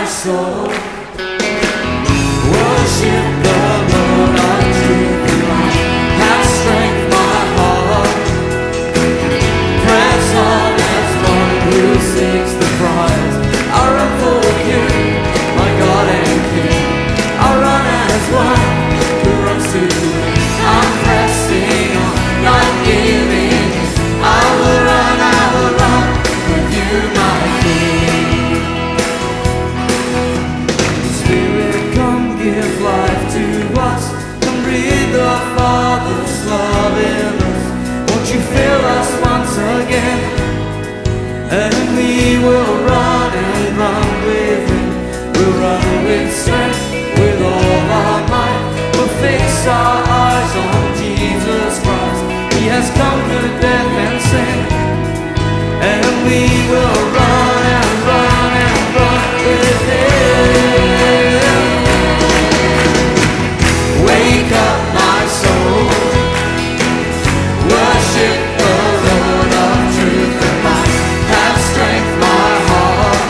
soul. Worship the Lord of truth and light. Have strength, my heart. Press on as one who seeks the prize. I run for you, my God and King. I run as one who runs to win. I'm pressing on, not giving. I will run with you, my King. Spirit, come give life to us. Come breathe the Father's love in us. Won't you fill us once again? And we will run and run with Him. We'll run with strength, with all our might. We'll fix our eyes on Jesus Christ. He has conquered death and sin. And we will run and run and run with Him. Wake up, my soul. Worship the Lord of truth and light. Have strength, my heart.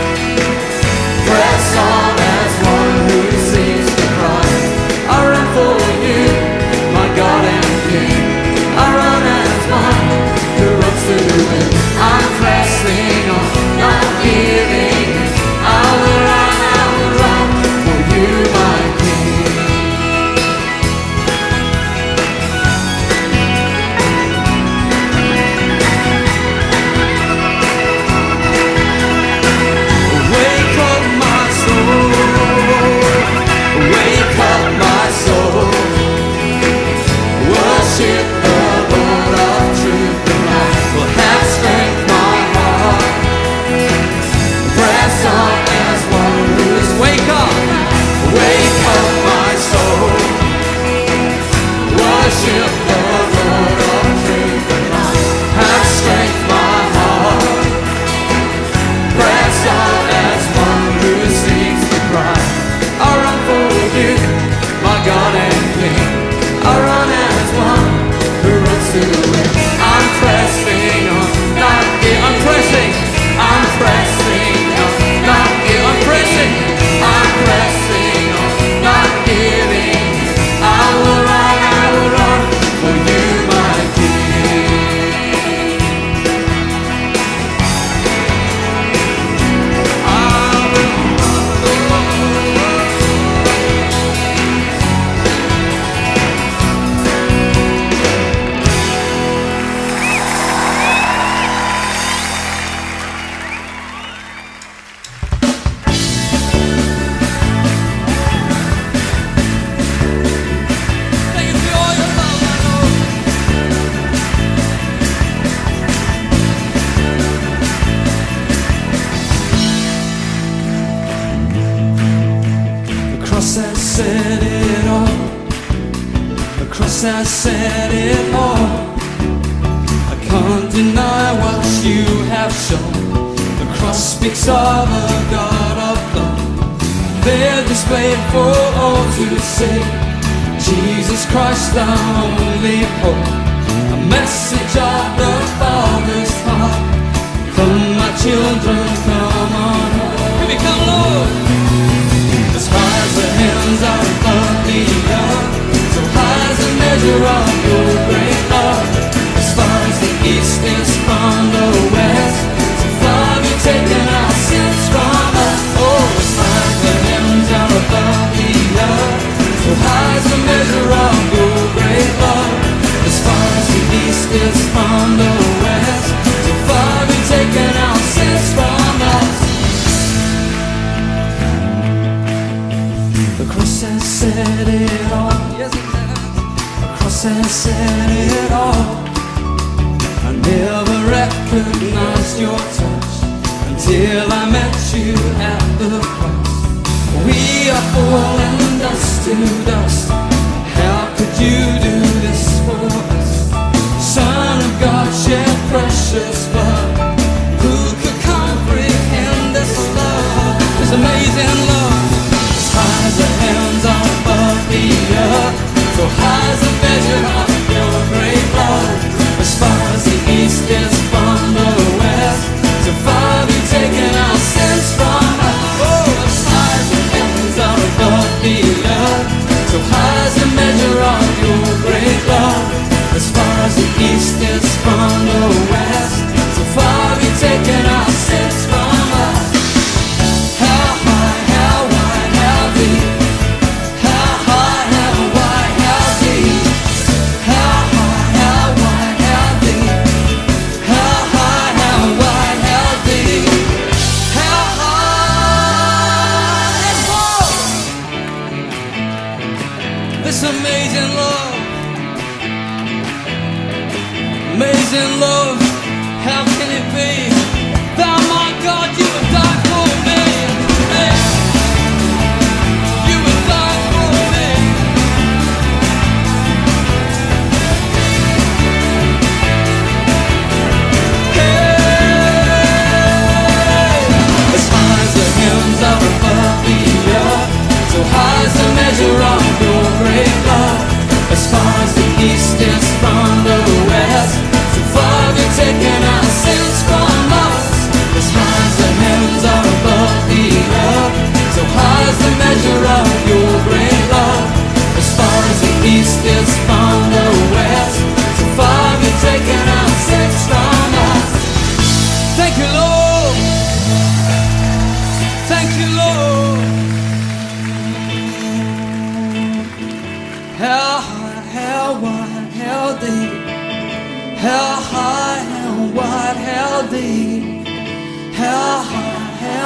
Press on as one who seeks the prize. I run for you, my God and King. I run as one who runs to win. I'm pressing on, not giving. I will run for you, my King. Wake up, my soul. Wake up, my soul. Worship the Lord of truth and light. Will have strength, my heart. Press on as one who is. Wake up, my soul. Worship the Lord of truth and light. Have strength, my heart. Press on as one who seeks the prize. I run for you, my God and King. I run as one who runs to win. I'm pressing on, not give. I'm pressing on, not give. I'm pressing on, not giving. I will run for you, my King. I will Thank you for all your love, my Lord. The cross has said it all. The cross has said it all. I can't deny what you have shown. The cross speaks of a God of love. They're displayed for all to see. Jesus Christ, our only hope. A message of the Father's heart. Come, my children, come on home. Here we come, Lord. As high as the heavens are above the earth, so high as the measure of your great love. As far as the east is from the west, so far you've taken our sins from us. Oh, as high as the heavens are above the earth, so high as the measure of your great love. As far as the east is from the west, so far you've taken our sins from us. The cross has said it all. Yes, it has. The cross has said it all. I never recognized your touch until I met you at the cross. We are fallen dust to dust. How could you do this for us? Son of God shed precious blood. Who could comprehend this love? This amazing love. As high as the heavens are above the earth, so high as the measure of your great love. As far as the east is from the west, so far you've taken our sins from us. Oh,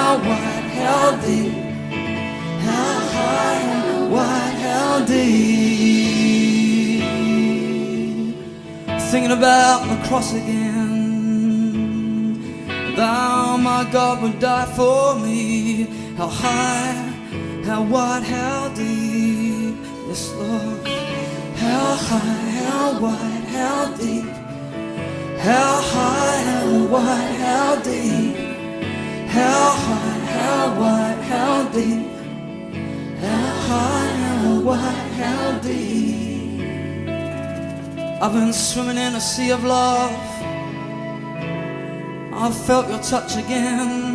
how wide, how deep, how high, how wide, how deep. Thinking about the cross again. Thou, my God, would die for me. How high, how wide, how deep. Yes, Lord. How high, how wide, how deep. How high, how wide, how deep. How high, how wide, how deep. How high, how wide, how deep. I've been swimming in a sea of love. I've felt your touch again.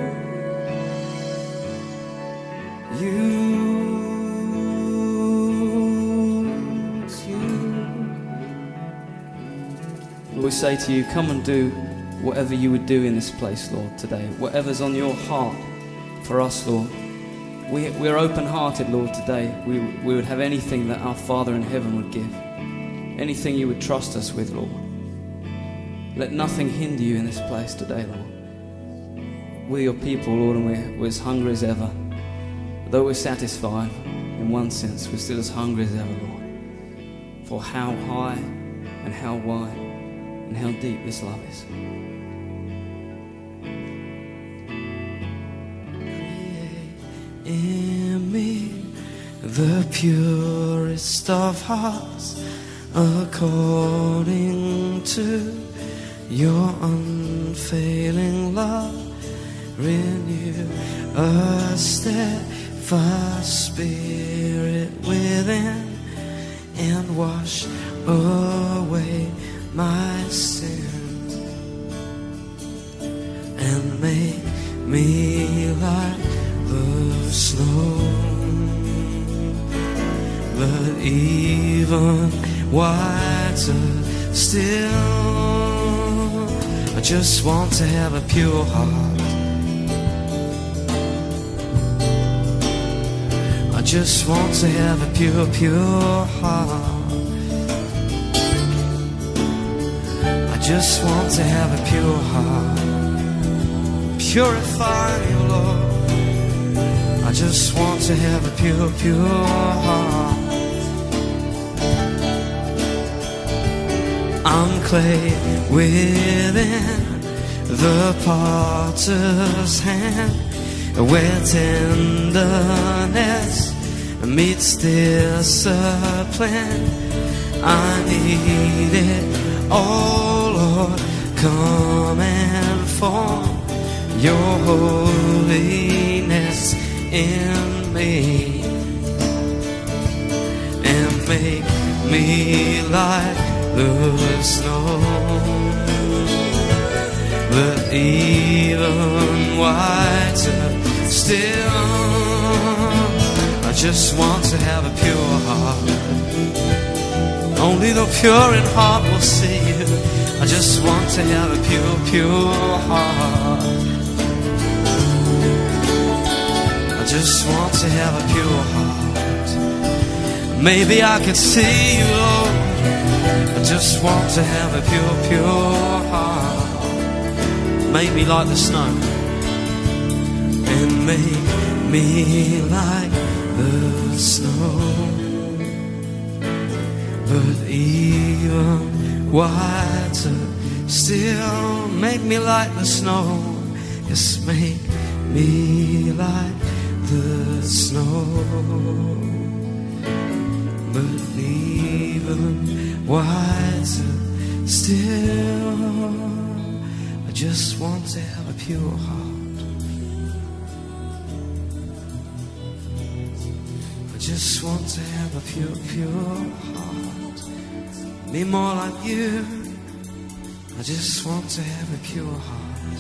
We say to you, come and do whatever you would do in this place, Lord, today. Whatever's on your heart for us, Lord. We're open-hearted, Lord, today. We would have anything that our Father in heaven would give. Anything you would trust us with, Lord. Let nothing hinder you in this place today, Lord. We're your people, Lord, and we're as hungry as ever. Though we're satisfied, in one sense, we're still as hungry as ever, Lord. For how high and how wide and how deep this love is. Create in me the purest of hearts, according to your unfailing love. Renew a steadfast spirit within, and wash away my sin, and make me like the snow. But even whiter still, I just want to have a pure heart. I just want to have a pure, pure heart. I just want to have a pure heart. Purify me, Lord. I just want to have a pure, pure heart. I'm clay within the potter's hand, where tenderness meets discipline. I need it, oh Lord, come and form your holiness in me, and make me like the snow. But even whiter still, I just want to have a pure heart. Only the pure in heart will see you. I just want to have a pure, pure heart. I just want to have a pure heart. Maybe I could see you, Lord. I just want to have a pure, pure heart. Make me like the snow, and make me like the snow. But even whiter still, make me like the snow. Yes, make me like the snow. But even whiter still, I just want to have a pure heart. I just want to have a pure, pure heart. Be more like you. I just want to have a pure heart.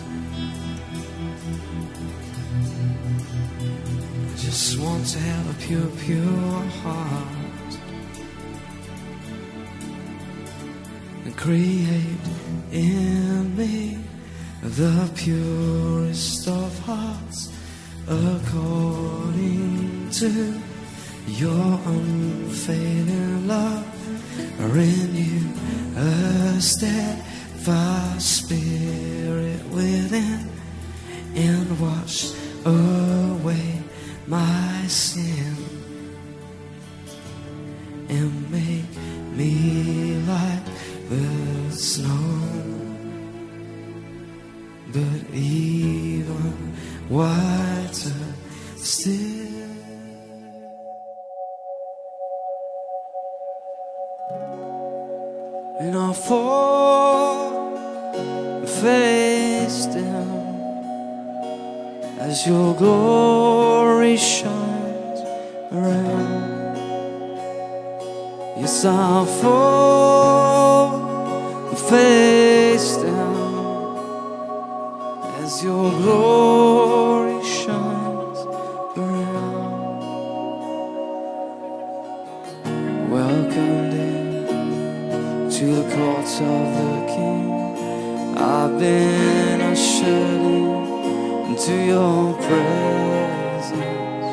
I just want to have a pure, pure heart. And create in me the purest of hearts, according to your unfailing love. Renew a steadfast spirit within, and wash away my sin and make me like the snow, but even whiter still. And I'll fall face down as your glory shines around. Yes, I'll fall face down as your glory shines around. Welcomed in to the courts of the King, I've been ushered into your presence.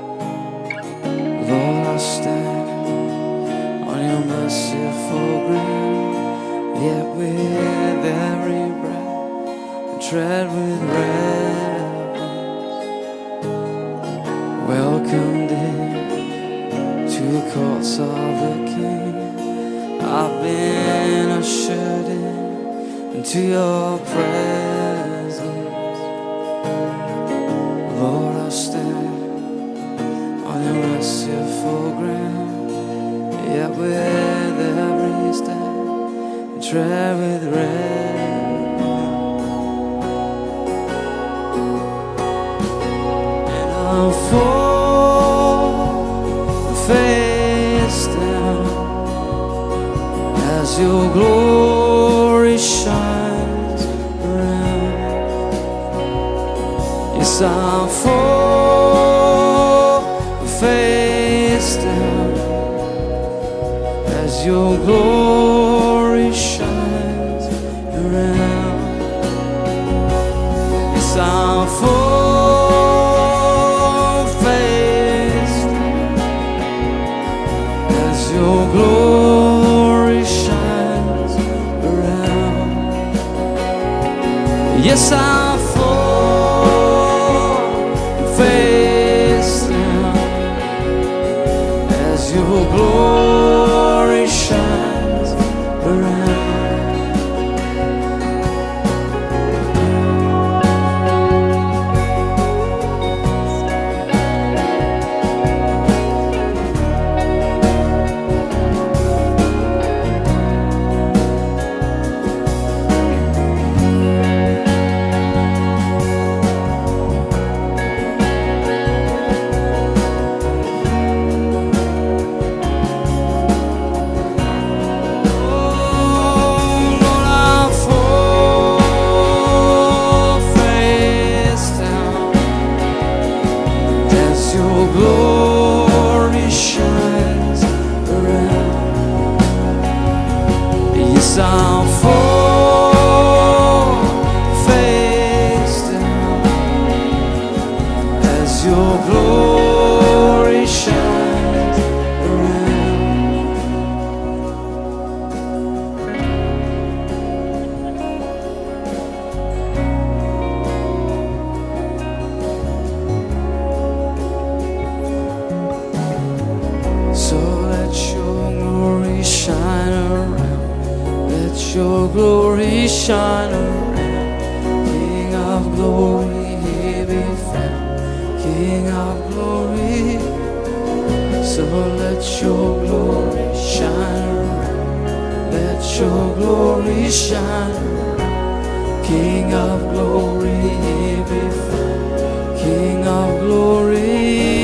Lord, I stand on your merciful ground, yet with every breath I tread with reverence. Welcomed in to the courts of the King, I've been ushered into your presence. Lord, I stand on your merciful ground, yet with every step I tread with reverence. And I'll fall face down as your glory shines around. Yes, I'll fall face down as your glory shines around. Yes, I'll fall face down as your glory shines around. Yes, I'll fall face down as your glory shines around. Glory shines around. Yes, I'll fall face down as your glory shines around. So let your glory shine around. Let your glory shine around. King of glory, here be found. King of glory. So let your glory shine around. Let your glory shine around. King of glory, here be found. King of glory.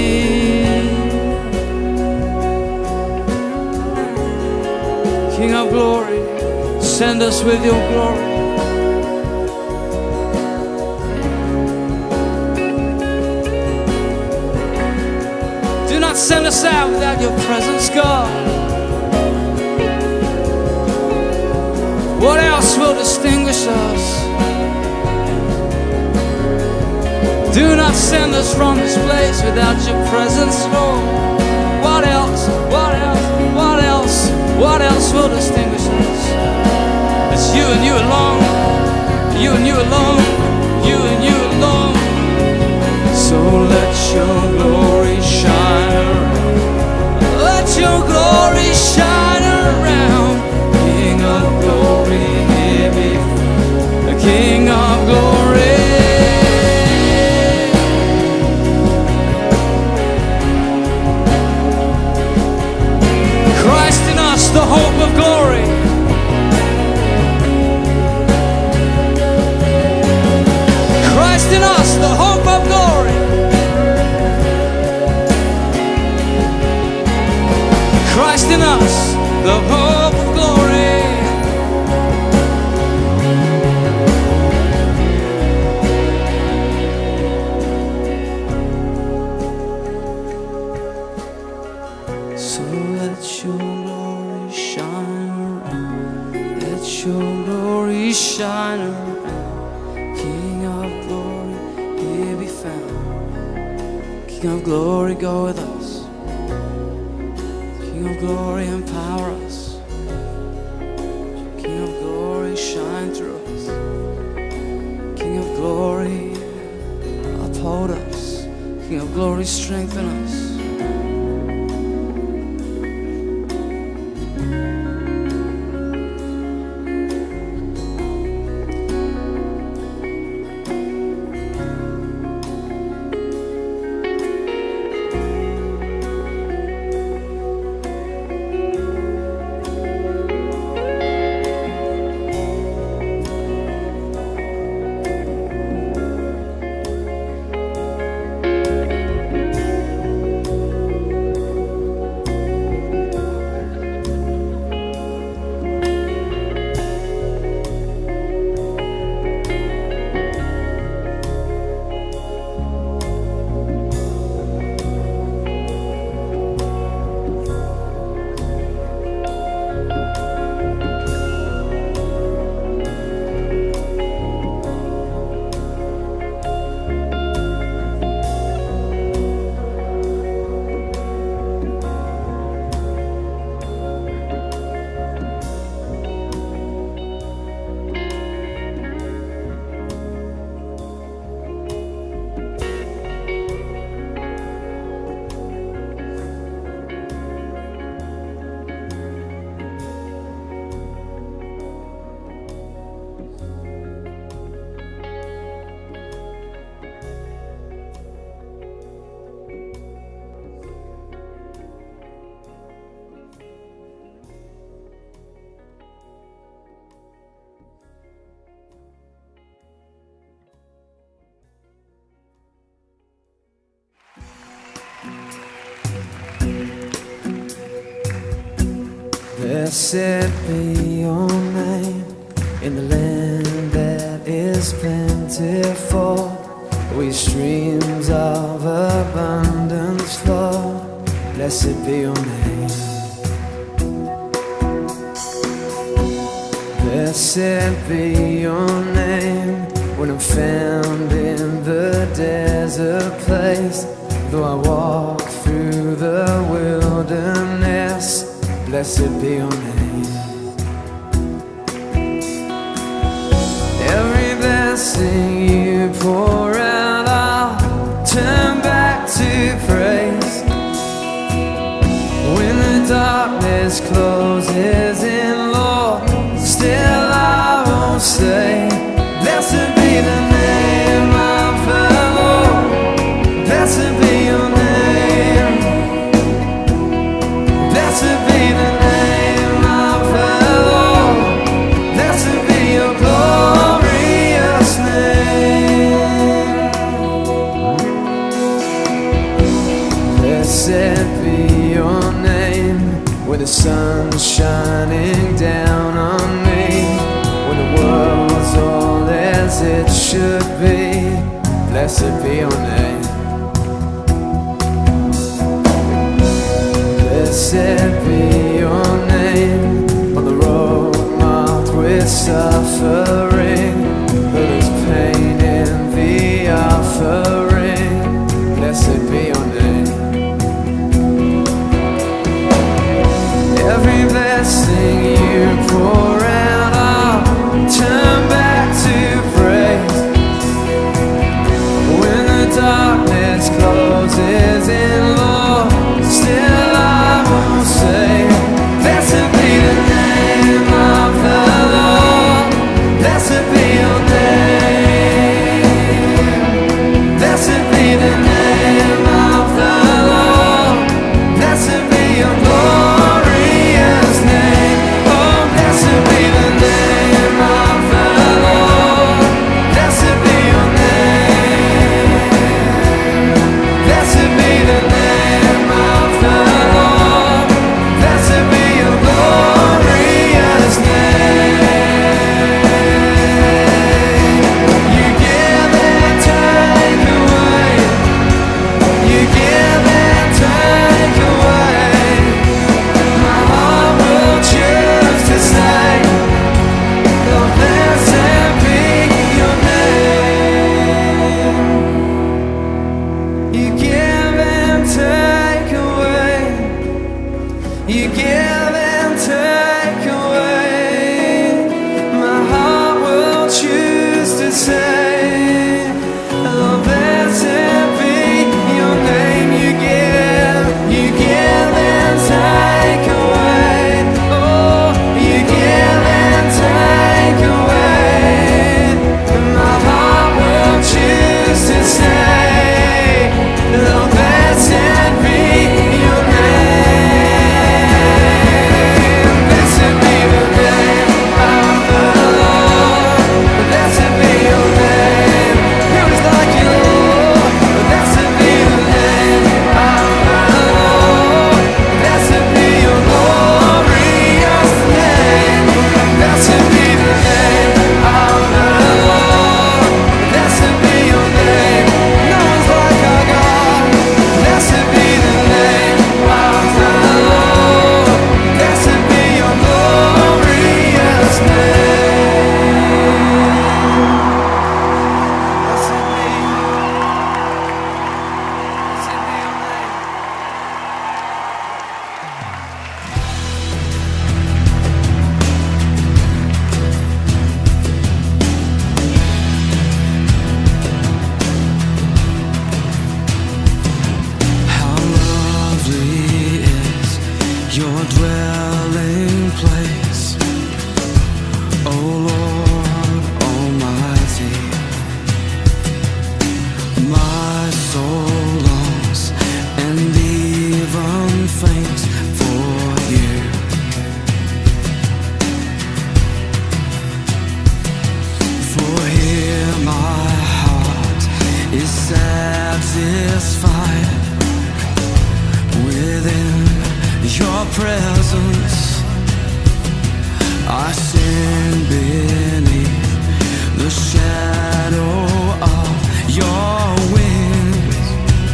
King of glory, send us with your glory. Do not send us out without your presence, God. What else will distinguish us? Do not send us from this place without your presence, Lord. What else? What else? What else? What else will distinguish us? It's you and you alone. You and you alone. You and you alone. the hope of glory. So let your glory shine around, let your glory shine around. King of glory, here be found. King of glory, go with us. King of glory, empower us. King of glory, shine through us. King of glory, uphold us. King of glory, strengthen us. Blessed be your name in the land that is plentiful, where streams of abundance flow. Blessed be your name. Blessed be your name when I'm found in the desert place. Though I walk through the wilderness, blessed be your name. Every blessing you pour out, I'll turn back to praise. When the darkness closes in, Lord, still I won't say, blessed be the name of the Lord. Blessed be your name. Blessed be the name of the Lord. Blessed be your glorious name. Blessed be your name when the sun's shining down on me, when the world's all as it should be. Blessed be your name. Blessed be your name on the road marked with suffering, but there's pain in the offering. Blessed be your name. Every blessing you pour out, I'll turn back to praise. When the darkness closes in, Lord, still I won't say, blessed be the name of the Lord. Blessed satisfied within your presence. I sin beneath the shadow of your wings.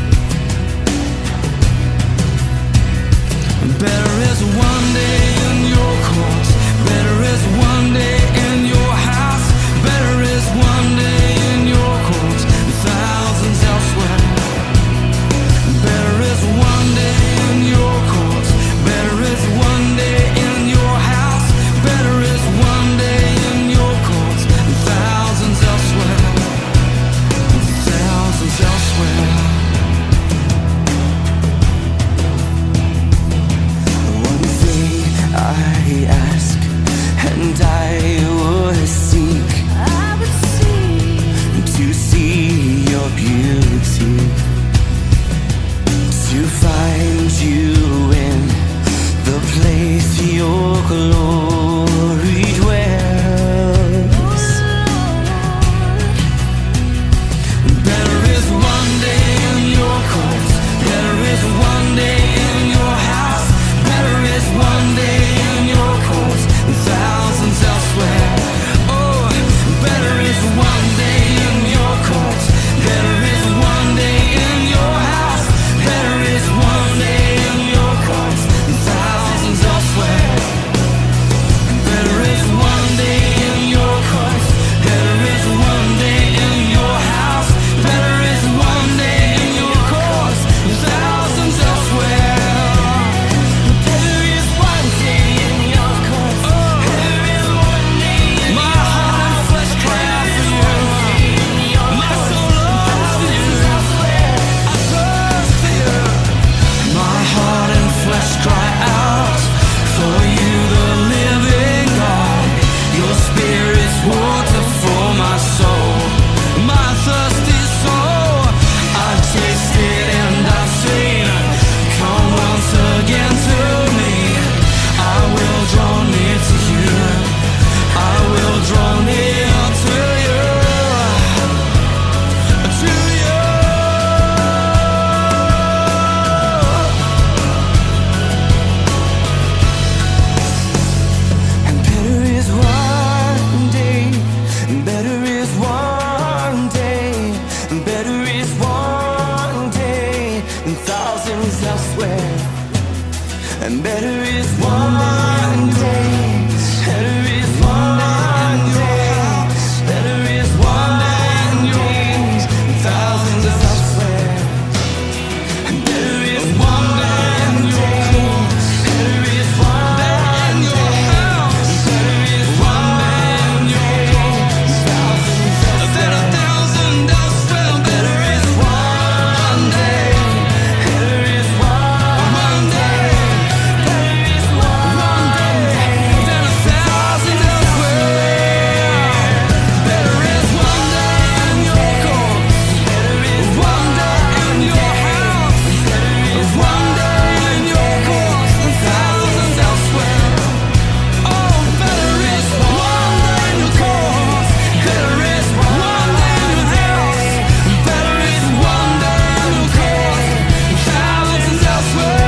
Better is one day in your courts, better is one day in your house, better is one day in your courts, thousands elsewhere. Better is one day in your courts, better is one day in your house, better is one day in your courts, thousands elsewhere, thousands elsewhere. One thing I ask and I would seek, to see your beauty, to find you in the place your glory dwells. Better is one day in your courts, better is one day in your house, better is one day in your courts, thousands elsewhere. Oh, better is one day in your courts, better is one day in your house, better is one day in your courts, thousands elsewhere. Better is one day in your courts, better is one day in your house, better is one day in your courts, thousands elsewhere. Better is one day in your courts, better is one day in my heart and flesh cry out for you. My soul loves you. I thirst for you. My heart and flesh cry out for you, the living God. Your spirit's water for my soul, my thirsty soul. I've tasted and I've seen. Come once again to me. I will draw near to you. I will draw near to you. To you. And better is one day, better is one day, better is one day, and thousands elsewhere. And better is one day, better is one day, better is one day, and thousands elsewhere. And better is one day in your courts, better is one day in your house, better is one day in your courts, thousands elsewhere. Elsewhere. Better is one day, better is one day, better is one day, than 1,000 elsewhere. Better is one day in your courts, better is one day in your house, better is one day in your courts, than thousands elsewhere. Oh, better is one day in your courts, better is one day in your house, better is one day in your courts, thousands elsewhere.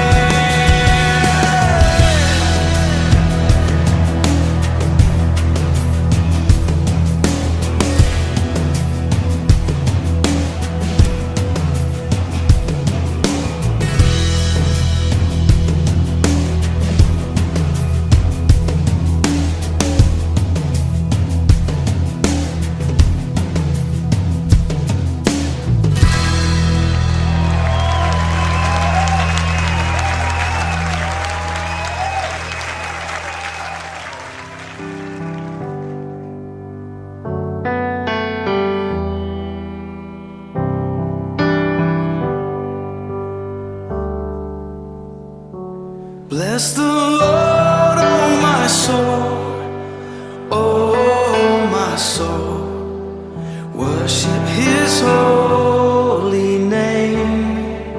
Bless the Lord, oh my soul, oh my soul. Worship His holy name.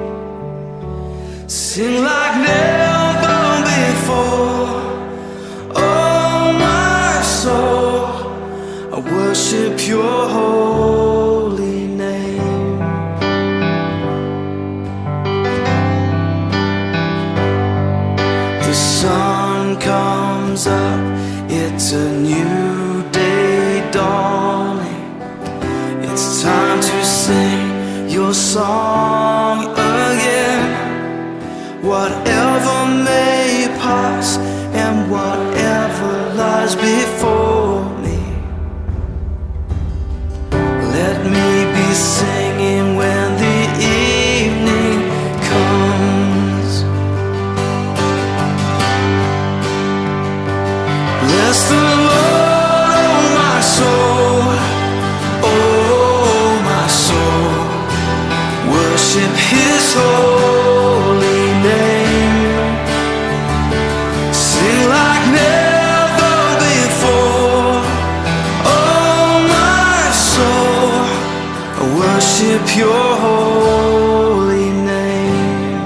Sing like never before, oh my soul. I worship Your holy name. sing your song again. Whatever may pass and whatever lies before me, let me be singing when the evening comes. Bless the Lord, oh my soul, oh my soul, worship His holy name. Sing like never before, oh my soul, worship your holy name.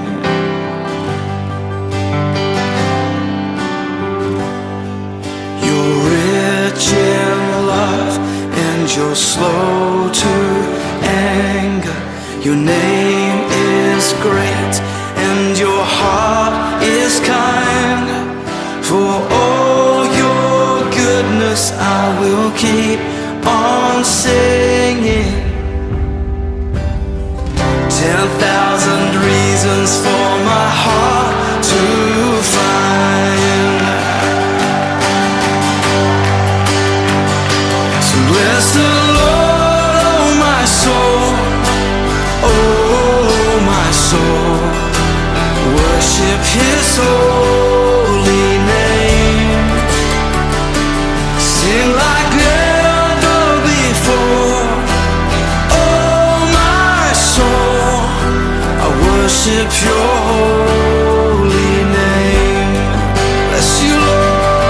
You're rich in love and you're slow to anger. Your name is great and your heart is kind. For all your goodness I will keep on singing. 10,000 reasons for my heart to find. So bless the Lord, oh my soul, oh my soul, worship His holy name. Sing like never before, oh my soul, I worship your holy name. Bless you, Lord.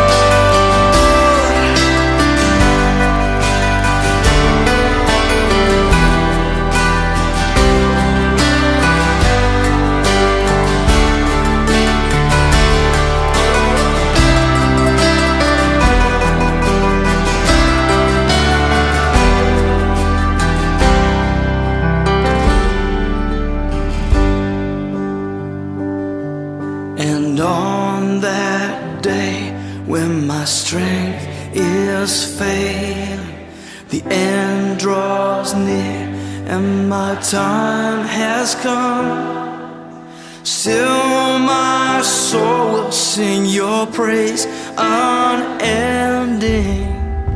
And on that day when my strength is failing, the end draws near and my time has come, still my soul will sing your praise unending.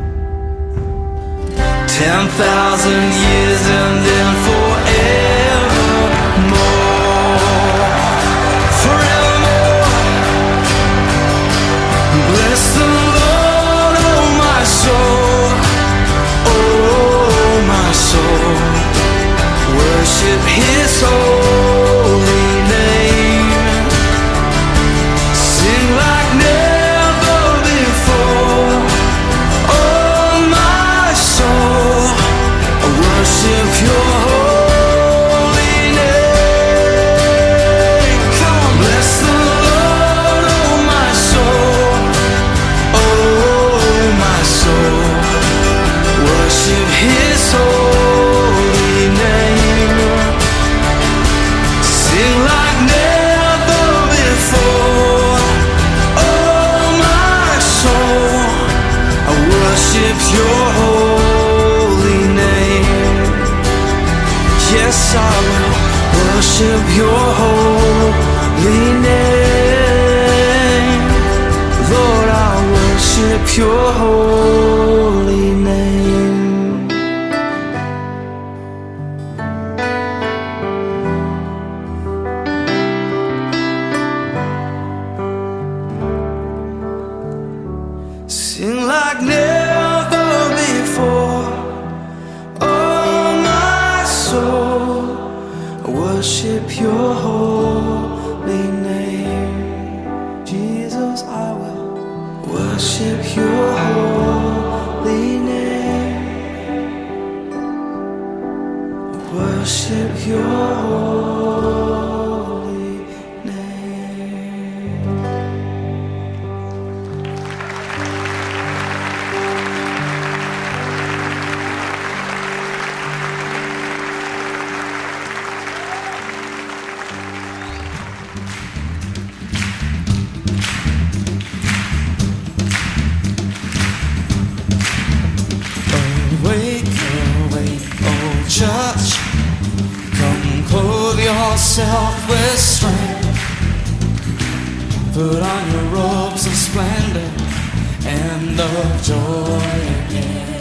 10,000 years and then forevermore, forevermore. Bless the Lord, oh my soul, oh my soul, worship His holy name. Sing like never before, oh my soul, worship your holy name. Come on, bless the Lord, oh my soul, oh my soul, worship His holy name. Sing like never before, oh my soul, I worship your holy name. Yes, I will worship your holy name. Lord, I worship your holy name. Sing like never before, oh my soul, I worship your holy name. Jesus, I will worship your holy name. Worship your holy name. church. Come clothe yourself with strength. Put on your robes of splendor and of joy again.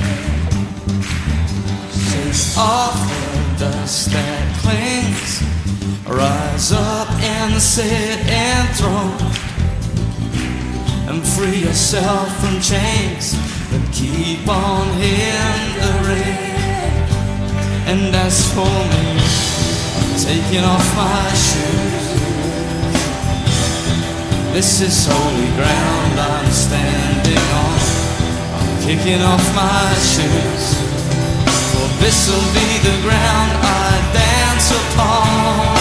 Shake off the dust that clings. Rise up and sit enthroned, and free yourself from chains that keep on hindering. And as for me, I'm taking off my shoes. This is holy ground I'm standing on. I'm kicking off my shoes, for this'll be the ground I dance upon.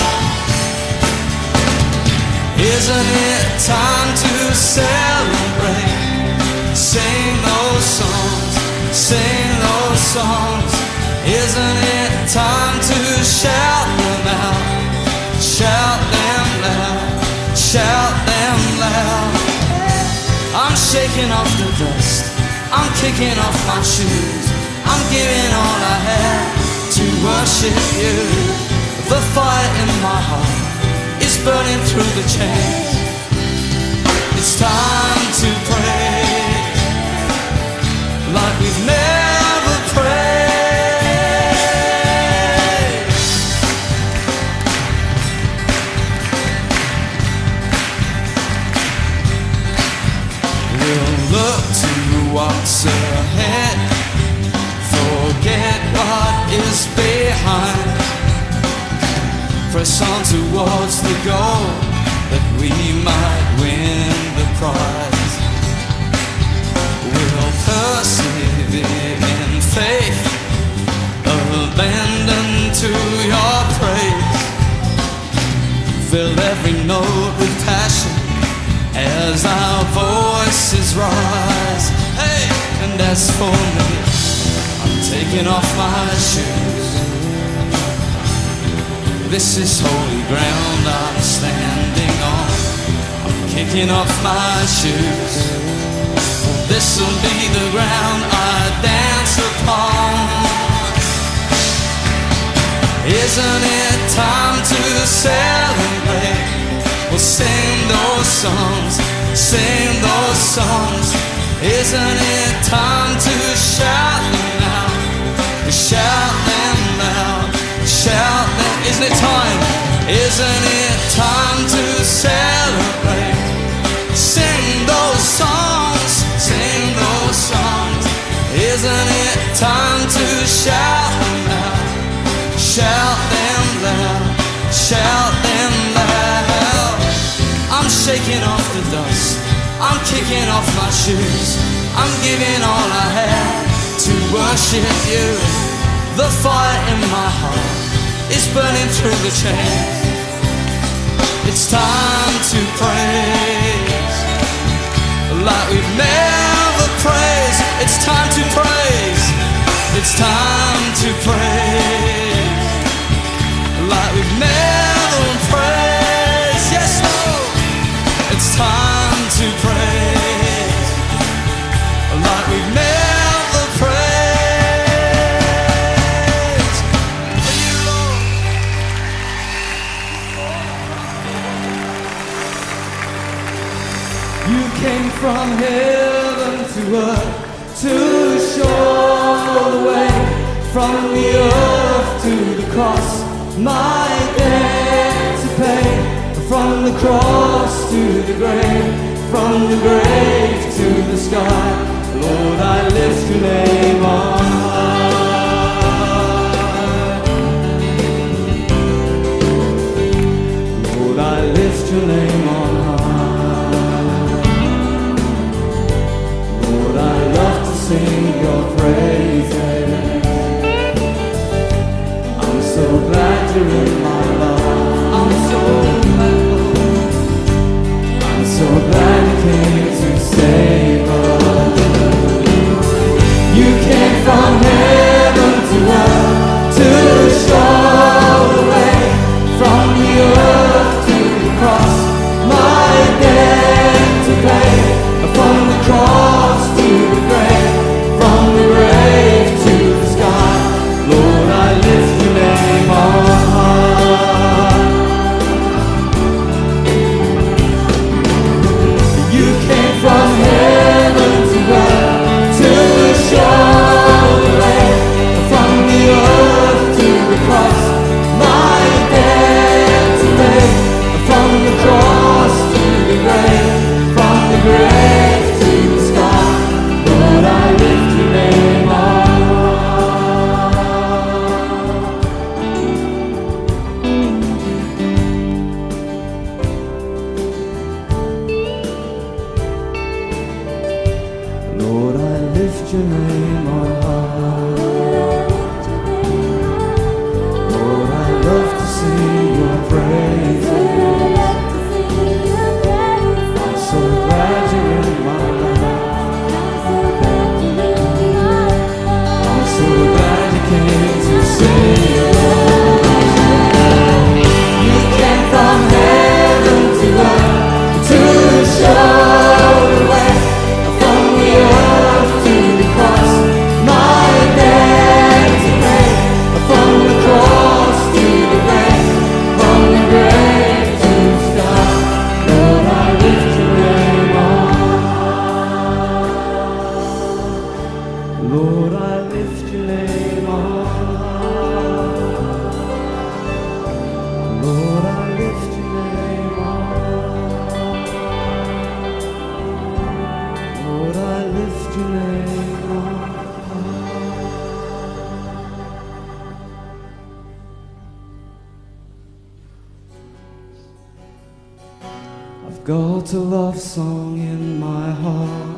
Isn't it time to celebrate? Sing those songs, sing those songs. Isn't it time to shout them out? Shout them loud, shout them loud. I'm shaking off the dust, I'm kicking off my shoes. I'm giving all I have to worship you. The fire in my heart is burning through the chains. It's time to pray like we've never prayed. We'll look to what's ahead, forget what is behind. Press on towards the goal, that we might win the prize. We'll persevere in faith, abandon to your praise. Fill every note with passion as our voices rise. Hey, and as for me, I'm taking off my shoes. This is holy ground I'm standing on. I'm kicking off my shoes. This'll be the ground I dance upon. Isn't it time to celebrate? We'll sing those songs, sing those songs. Isn't it time to shout them out? Shout them loud, shout them. Isn't it time? Isn't it time to celebrate? Sing those songs, sing those songs. Isn't it time to shout them out? Shout them loud, shout them loud. I'm shaking off the dust, I'm kicking off my shoes. I'm giving all I have to worship you. The fire in my heart is burning through the chains. It's time to praise like we've never praised. It's time to praise. It's time to praise like we've never praised. Yes, Lord. It's time to praise like we've never praised. You came from heaven to earth to show the way, from the earth to the cross, my debt to pay. From the cross to the grave, from the grave to the sky, Lord, I lift your name on high. Lord, I lift your name on high. Lord, I love to sing your praises. I'm so glad you're in my life. I'm so glad, Lord. I'm so glad you came to save us. You came from heaven to earth to show the way, from the earth to the cross, my debt to pay. From the cross to the grave, from the grave to the sky, Lord, I lift got a love song in my heart.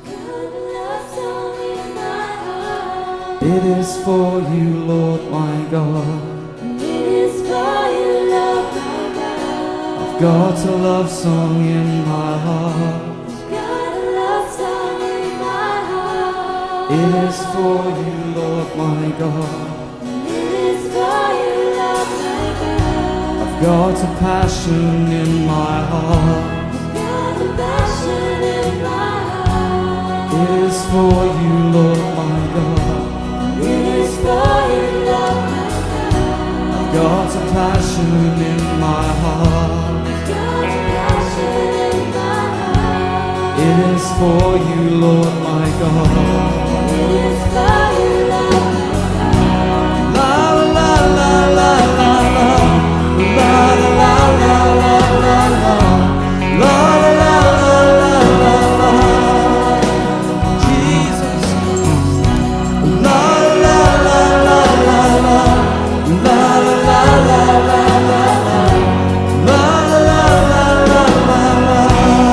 It is for you, Lord my God. It is for you, Lord my God. I've got a love song in my heart. Got a love song in my heart. It is for you, Lord my God. It is for you, Lord my God. I've got a passion in my heart. Got a passion in my heart. It is for you, Lord my God. It is for you, Lord my God. I've got a passion in my heart. Got a passion in my heart. It is for you, Lord my God. It is for you, Lord my God. La la la la la la la la la la la la la la la la la la. Jesus. La la la la la la la la la la la la la la la la.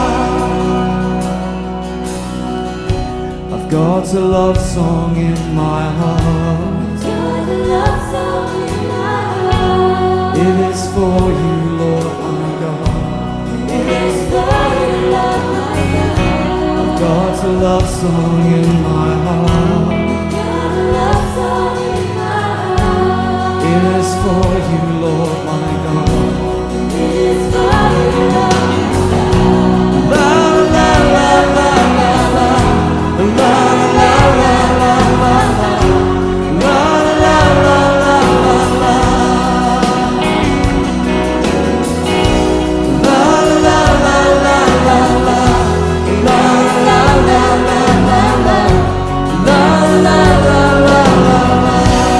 I've got a love song in my heart. Got a love song in my heart. It is for you, Lord my God. It is for you, Lord my God. I've got a love song in my heart. Got a love song in my heart. It is for you, Lord my God. It is for you, Lord my God. La la la la la la la la la la la la la la la la. La la la la la la la la la la la la la la la la.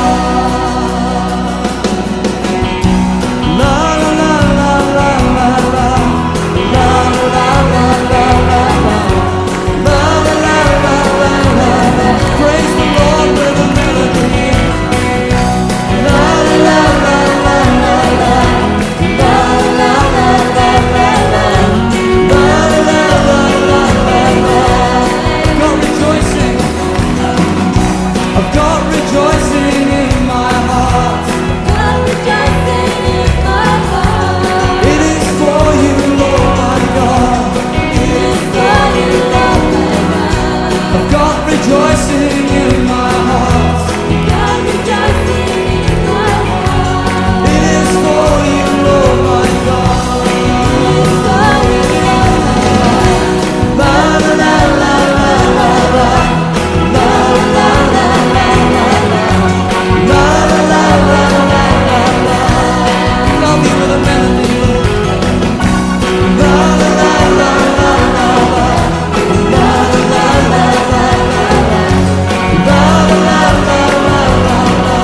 Praise the Lord with a melody. La la la la la la la la la la la la la la la la. Got rejoicing. I've got rejoicing in my heart. Got rejoicing in my heart. It is for you, Lord my God. It is for you, Lord my God. I've got rejoicing in my heart. Got rejoicing in my heart. It is for you, Lord my God. It is for you, Lord my God. La la la la la la la la la la la la la la la la. Love you with a melody, Lord. La la la la la la la la la la la la la la la.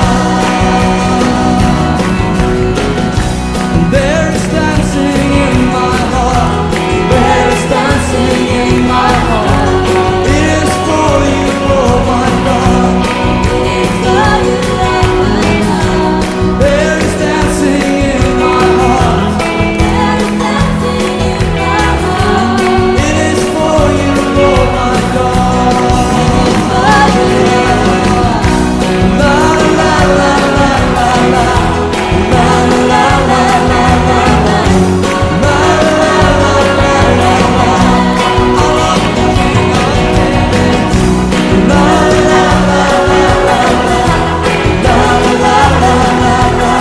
There is dancing in my heart. There is dancing in my heart. It is for you, Lord my God. It is for you, Lord my God. There is dancing in my heart. There is dancing in my heart. It is for you, Lord my God. For you, Lord my God. La la la la la la la la la la la la la la la la la. I love the King of Kings. La la la la la la la la la la la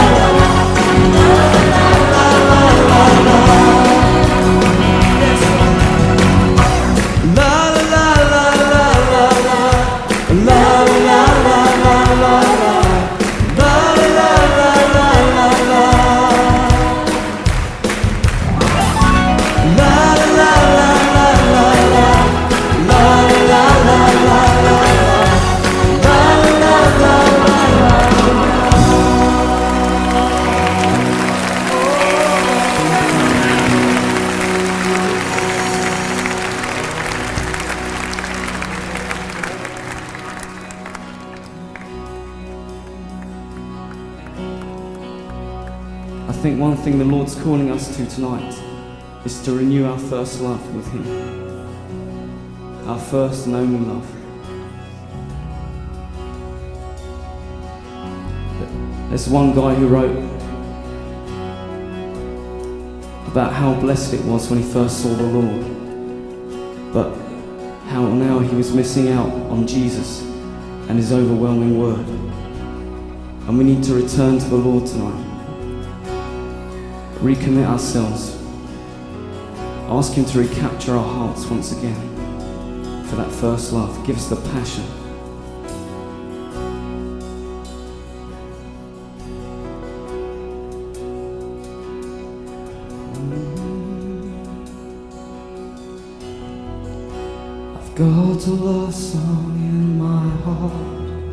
la la. Yes, Lord. La la la la la la la la la la la la. La la la la la la. La la la la la la. La la la la la la. La la la la la. I think one thing the Lord's calling us to tonight is to renew our first love with Him, our first and only love. There's one guy who wrote about how blessed it was when he first saw the Lord, but how now he was missing out on Jesus and His overwhelming word. And we need to return to the Lord tonight, recommit ourselves, ask Him to recapture our hearts once again for that first love. Give us the passion. I've got a love song in my heart.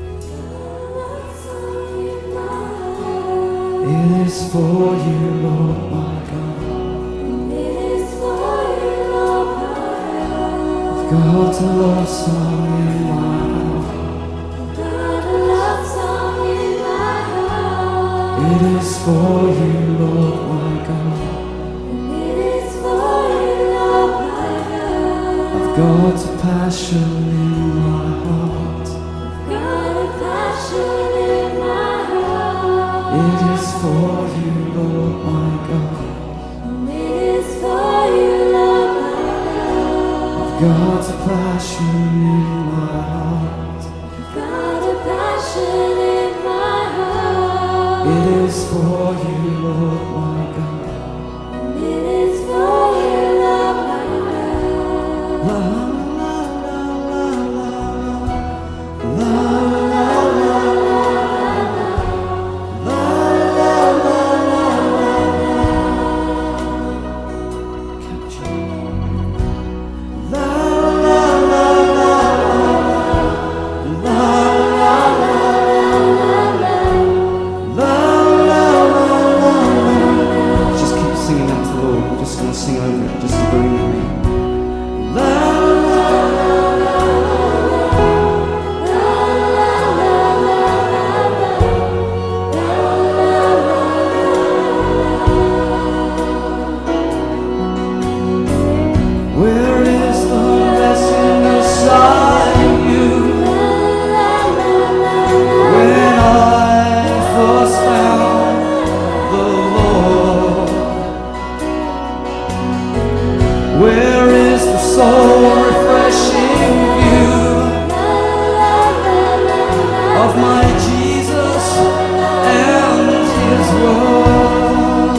It is for you, Lord my God. It is for you, Lord my God. I've got a love song in my heart. Got a love song in my heart. It is for you, Lord my God. It is for you, Lord my God. I've got a passion in my heart. Got a passion in my heart. It is for you, Lord my God. It is for you, Lord my God. I've got a passion in my heart. Got a passion in my heart. It is for you, Lord my God. It is for you, Lord my God. La la la la la la la la sing over it, just agree with me. La, la, where is the blessing beside you? When I first found the Lord, where is the soul refreshing view of my Jesus and His word?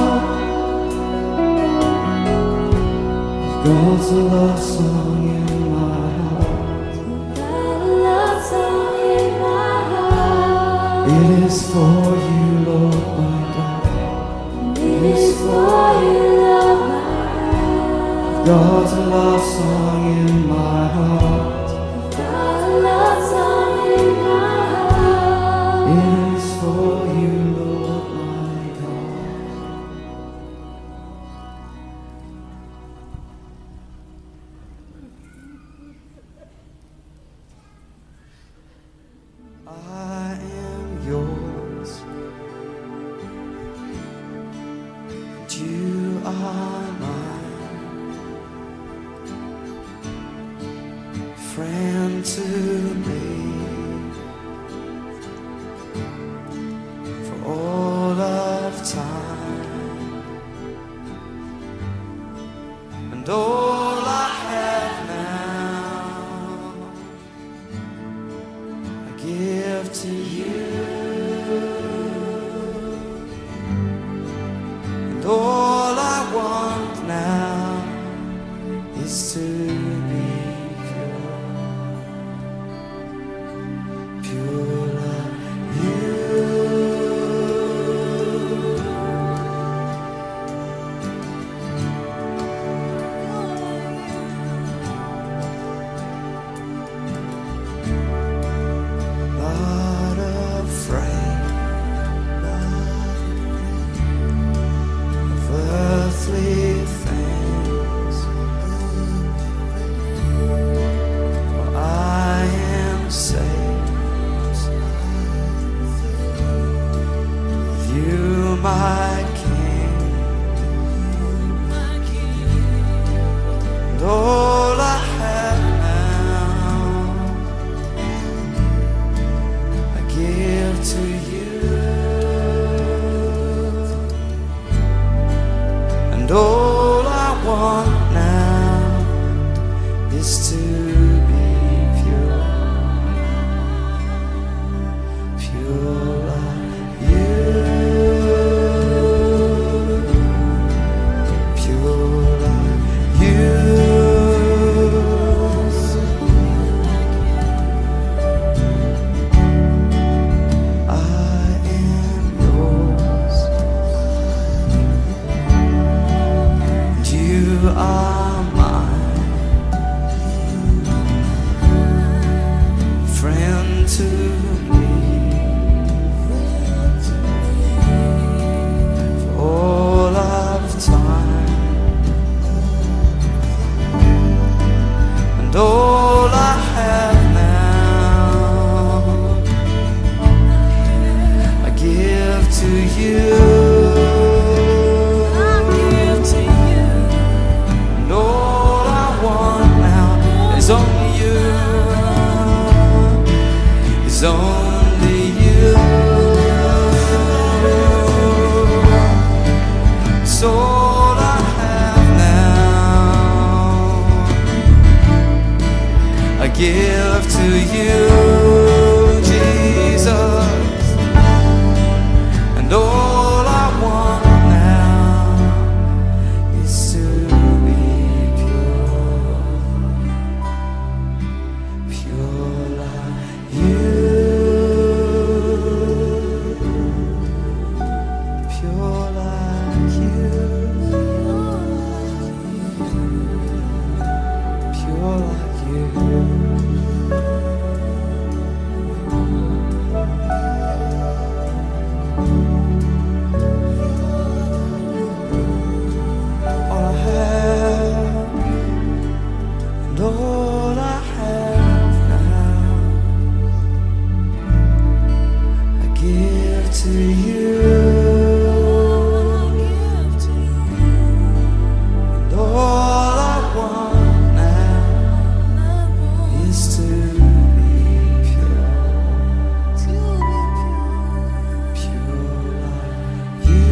God's a love song in my heart. Got a love song in my heart. It is for you, Lord my God. It is for you, Lord my God. God's a love song in my heart. Got a love song in my heart. It is for you, Lord my God. I am yours, and you are mine. Friend to me, for all of time, and all I have now I give to you, and all I want now is to be pure like you. Not afraid of earthly things, is to be pure, pure like you, pure like you. I am yours, and you are mine, friend to me, for all of time, and all I have now, I give to you. And all I want now is only you. It's only you. It's all I have now. I give to you, Jesus. And all I want now is to be pure, pure like you, pure like you, pure like you. All I have, and all I have now, I give to you. And all I want now is to be pure, pure like you.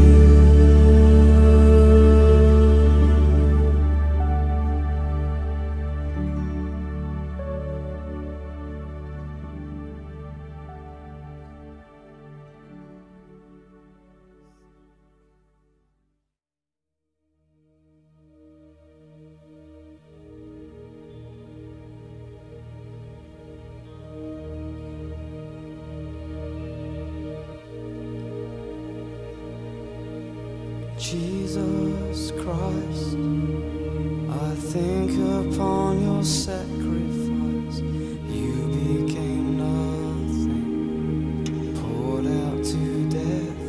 Jesus Christ, I think upon your sacrifice. You became nothing, poured out to death.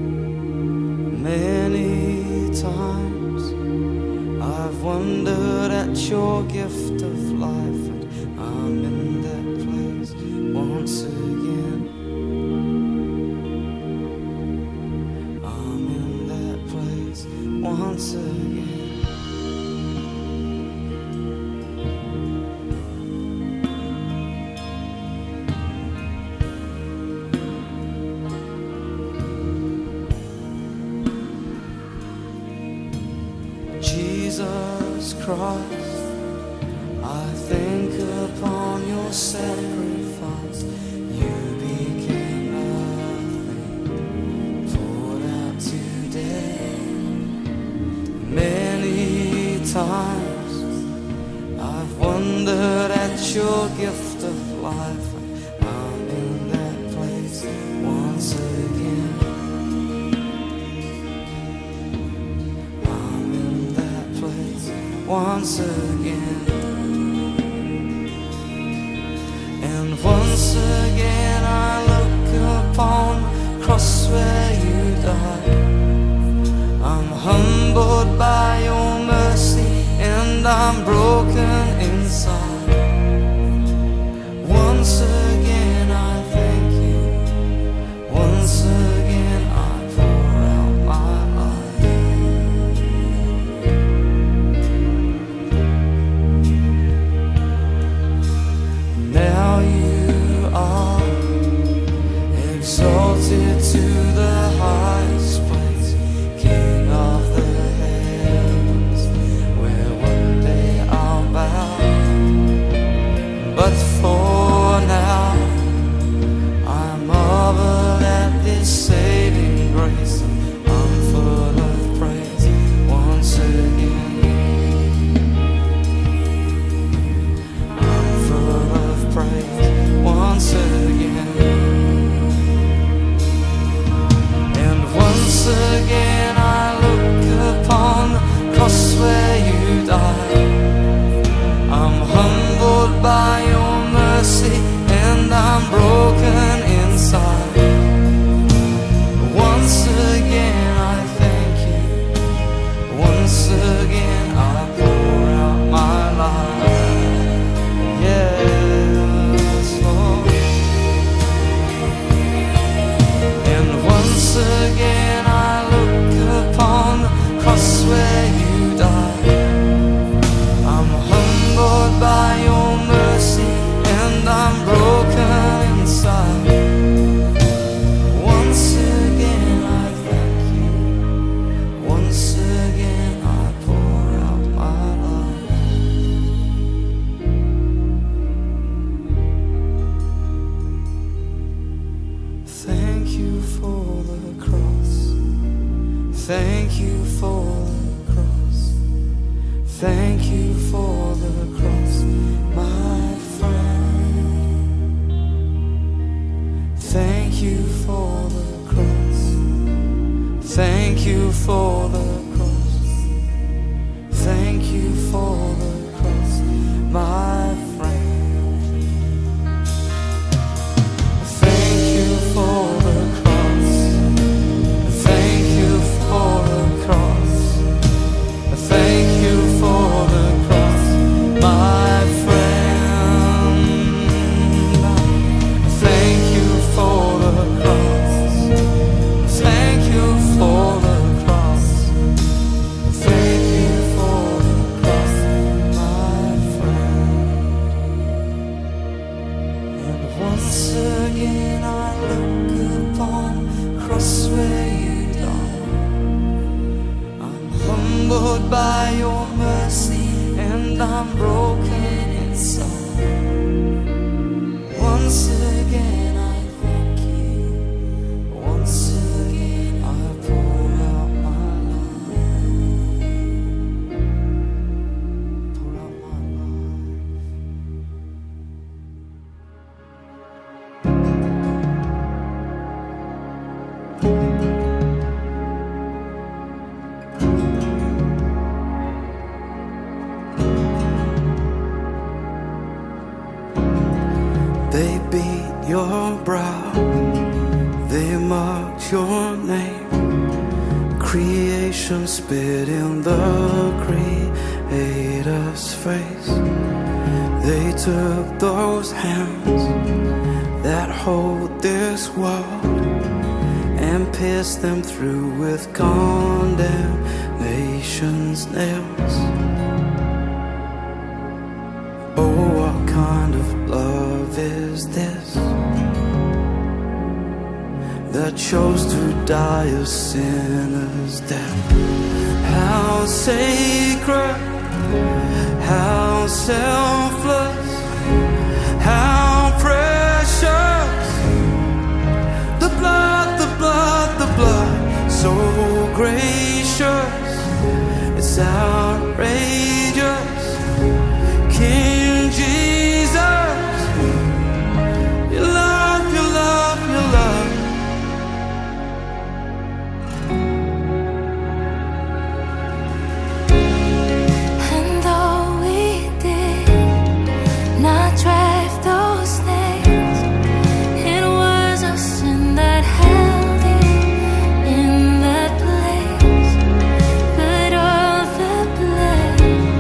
Many times I've wondered at your gift of life, and I'm in that place once again. I'm in that place once again. Jesus Christ, I think upon your sacrifice. You became nothing, poured out to death. Many times I've wondered at your gift of life. I'm in that place once again. I'm in that place once again. And once again I look upon the cross where you died. I'm humbled by your mercy, and I'm broken inside. Once again I thank you. Once again I pour out my life. Now you are exalted to the highest died. I'm humbled by your mercy, and I'm broken inside. Once again I thank you. Once again I pour out my life. Yes, Lord. And once again I look upon the cross where you died. I'm humbled by your mercy, and I'm broken inside. Once again I thank you. Once again I pour out my life. Thank you for the cross. Thank you for the cross. Thank you for the cross, my friend. Thank you for the cross. Thank you for the cross. Thank you for the cross, my friend. Thank you for the cross. Thank you for the cross. Thank you for the cross, my friend. Thank you for the cross. Thank you for the cross. Thank you for the cross, my friend. And once again I look upon the cross where you died. I'm humbled by your mercy, and I'm broken inside. Once again I thank you. Once again I pour out my life. Pour out my life. They beat your brow, they mocked your name. Creation spit in the Creator's face. They took those hands that hold this world and pierced them through with condemnation's nails. Oh, what kind of love is this that chose to die a sinner's death? How sacred, how selfless, how precious. The blood, the blood, the blood, so gracious. It's outrageous. King Jesus, your love, your love, your love. And though we did not drive those nails, it was our sin that held you in that place. But all the blood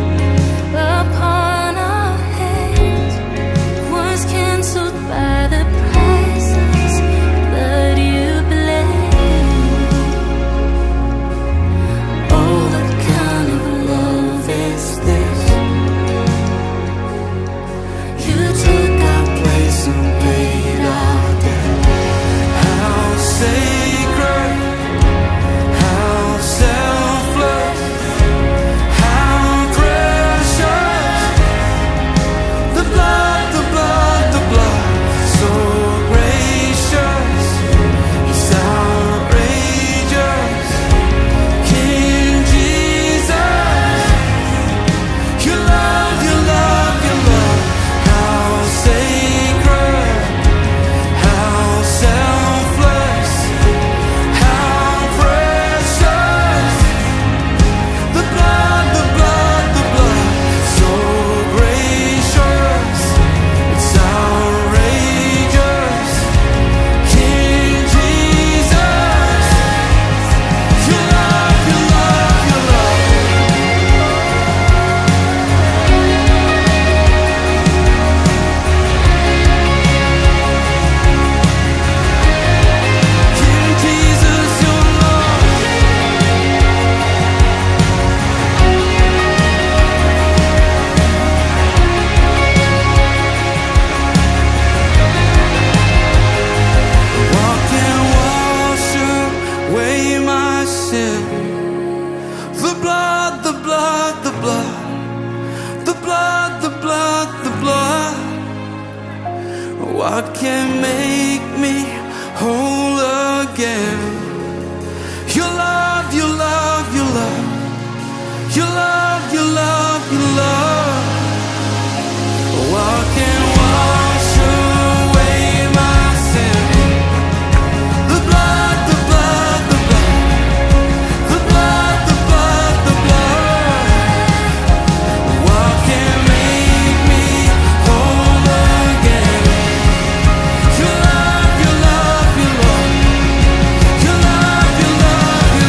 Your love, your love, your love. What can wash away my sin? The blood, the blood, the blood. The blood, the blood, the blood. What can make me whole again? Your love, your love, your love. Your love, your love, your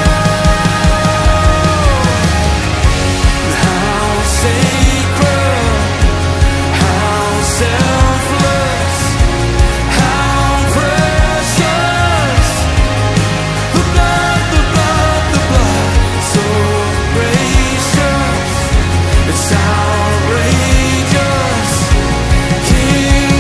love. How sacred, how selfless, how precious. The blood, the blood, the blood, so gracious. It's outrageous. King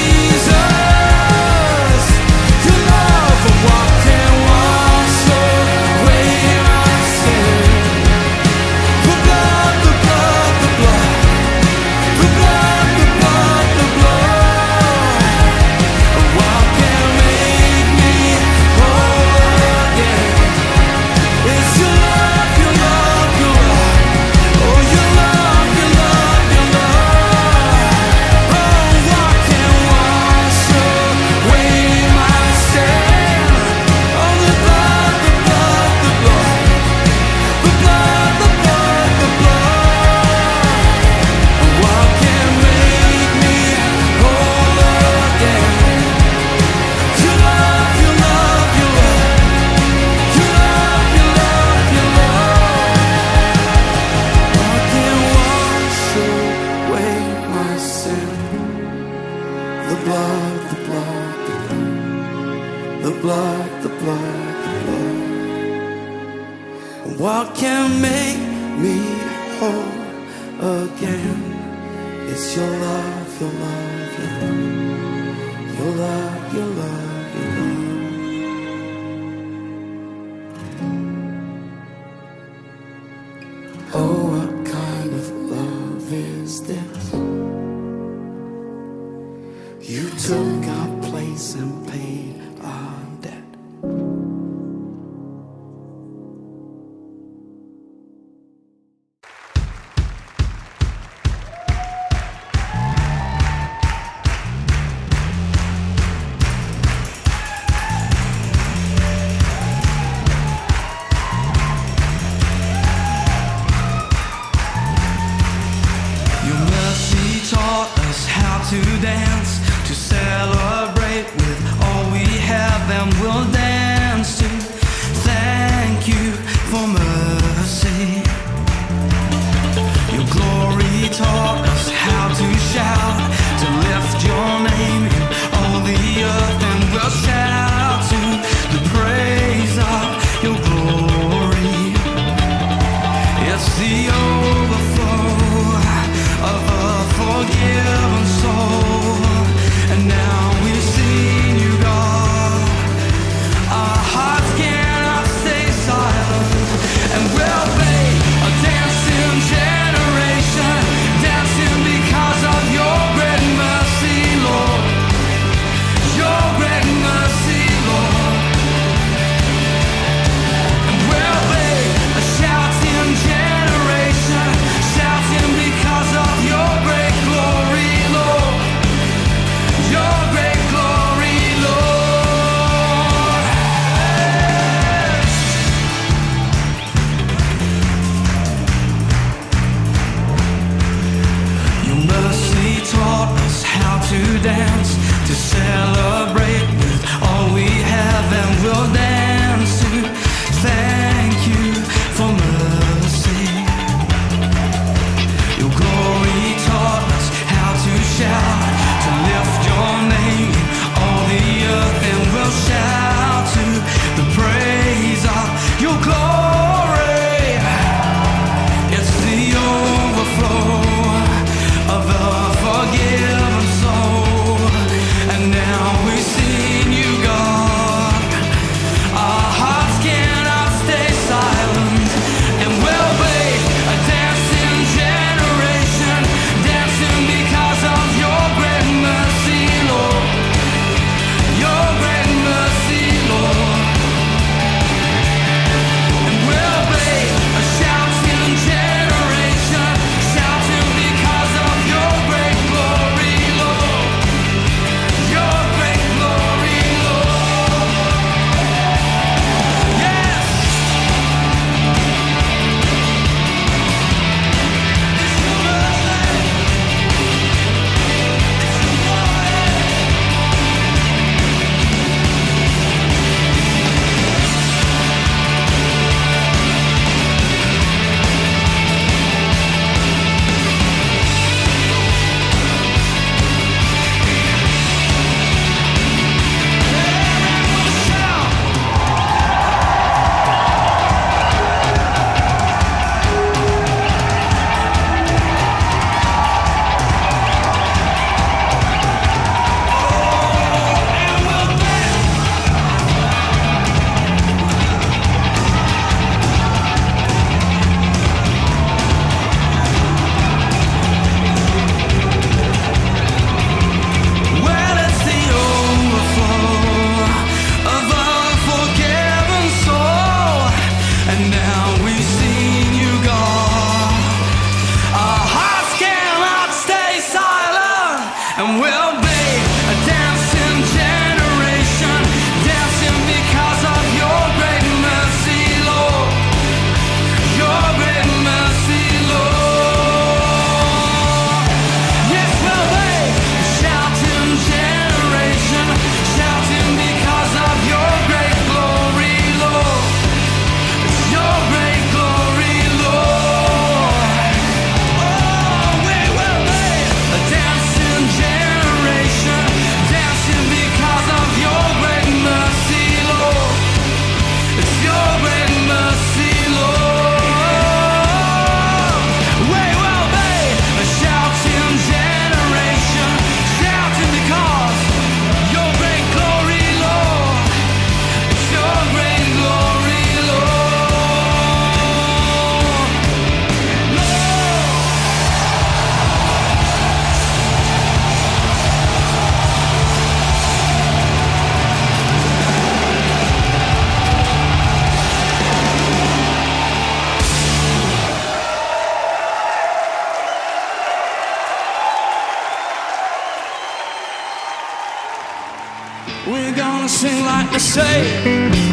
Jesus, your love, what can wash away my sin? The blood, the blood, the blood. The blood, the blood, the blood. What can make me whole again? It's your love, your love, your love. Oh, your love, your love, your love. Oh, what can wash away my sin? Oh, the blood, the blood, the blood. The blood, the blood, the blood. What can make me whole again? Your love, your love, your love. Your love, your love, your love. What can wash away my sin? The blood, the blood, the blood. The blood, the blood, the blood. What can make me whole again? It's your love, your love, your love. Your love, your love, your love. Oh, what kind of love is this? You took our place and paid our debt. Your mercy taught us how to dance, to celebrate and we've seen you go. Our hearts cannot stay silent, and we'll be a dancing generation, dancing because of your great mercy, Lord. Your great mercy, Lord. Yes, we'll be a shouting generation, shouting because of your great glory, Lord. It's your great glory, Lord. Oh, we will be a dancing generation, dancing because of your great mercy, Lord. It's your great mercy, Lord. We will be a shouting generation, shouting because your great glory, Lord. It's your great glory, Lord. We're gonna sing like the saved.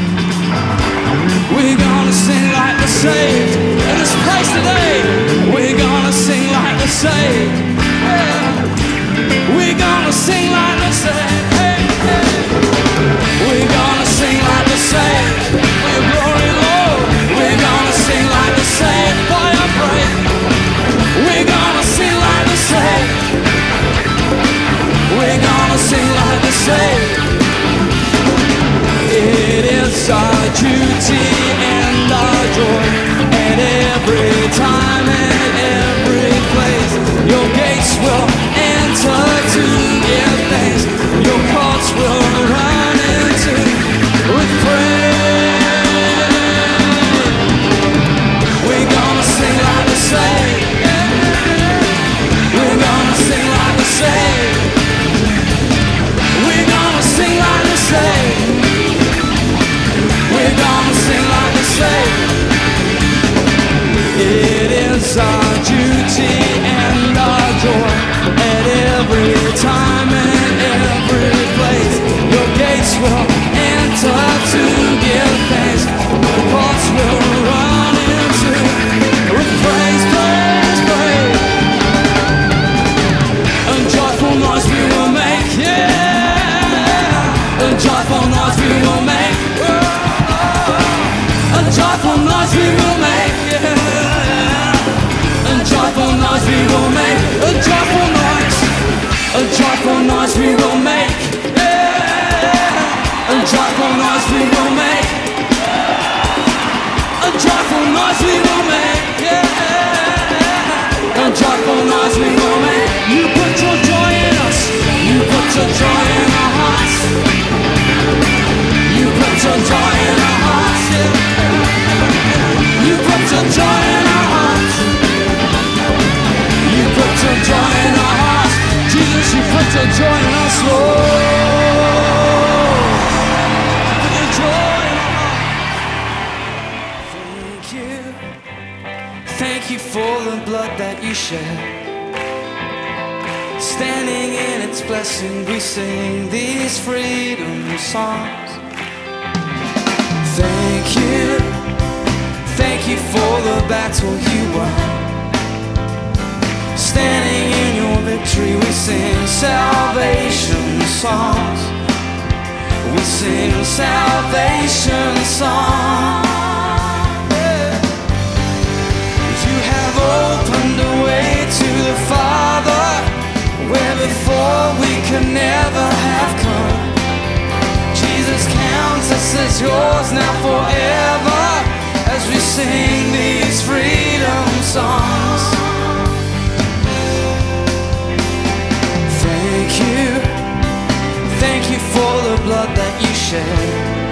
We're gonna sing like the saved. In this place today, we're gonna sing like the saved. Yeah. We're gonna sing like the saved. Hey, hey. We're gonna sing like the saved. We're glory, Lord. We're gonna sing like the saved. By our praise. We're gonna sing like the saved. We're gonna sing like the saved. It is our duty and our joy, and every time and every place, your gates will enter to give thanks, your courts will run into with praise. We're gonna sing like the saved. We're gonna sing like the saved. We're gonna sing like the saved. We're gonna sing like the saved. It is our duty and our joy, at every time and every place, your gates will enter to give thanks, your courts will run into with praise, praise, praise. And joyful noise we will make, yeah. And joyful noise we will make. A joyful noise we will make, yeah. A joyful noise we will make. A joyful noise. A joyful noise we will make, yeah. A joyful noise we will make. A joyful noise we will make, yeah. A joyful noise we will make. You put your joy in us. You put your joy in our hearts. You put your joy in our hearts, yeah. You put your joy in our hearts. You put your joy in our hearts. Jesus, you put your joy in us, Lord. Put your joy in our hearts. Thank you. Thank you for the blood that you shed. Standing in its blessing, we sing these freedom songs. Thank you. Thank you for the battle you won. Standing in your victory, we sing salvation songs. We sing salvation songs. You have opened a way to the Father, where before we could never have come. Jesus counts us as yours now forever, as we sing these freedom songs. Thank you for the blood that you shed.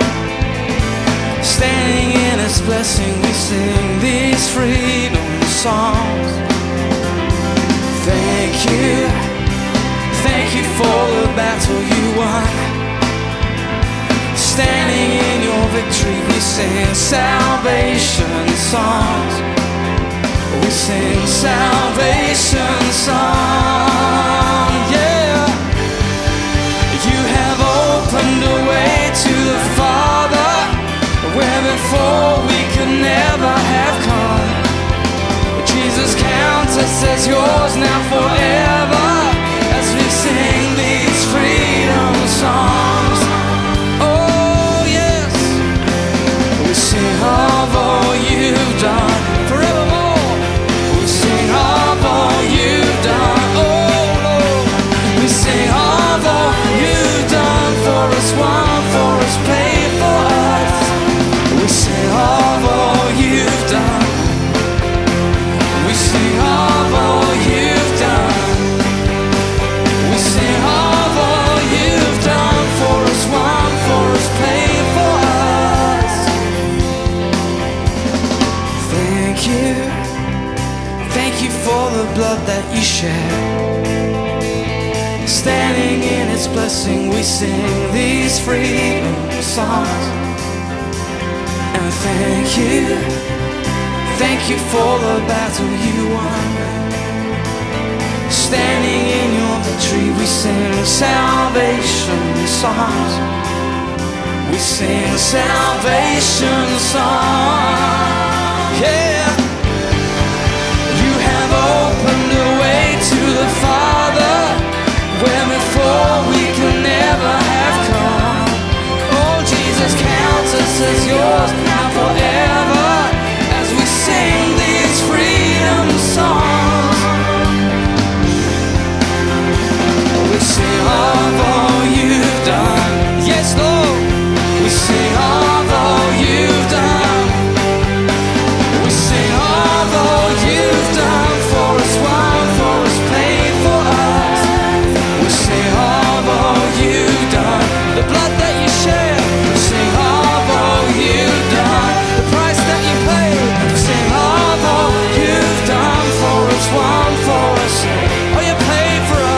Standing in its blessing, we sing these freedom songs. Thank you for the battle you won. Standing in your victory, victory. We sing salvation songs. We sing salvation songs. Yeah. You have opened a way to the Father where before we could never have come. Jesus counts us as yours now forever as we sing these freedom songs. Oh yes, we sing of all you've done forevermore. We sing of all you've done. Oh Lord, we sing of all you've done for us, won for us, paid for us. We sing of all you've done. We sing of all you've done. We sing of all you've done for us, won for us, paid for us. Thank you. Thank you for the blood that you shed. Standing in its blessing, we sing these freedom songs. And thank you for the battle you won. Standing in your victory, we sing salvation songs. We sing salvation songs. Yeah. You have opened a way to the Father where before we could never have come. Oh, Jesus counts us as yours now forever as we sing these freedom songs. We sing of all you've done. Yes, Lord. We sing of all you've done. We sing of all you've done for us, won for us, paid for us. We sing of all you've done, the blood that you shed. We sing of all you've done, the price that you paid. We sing of all you've done for us, won for us. Oh, you paid for us.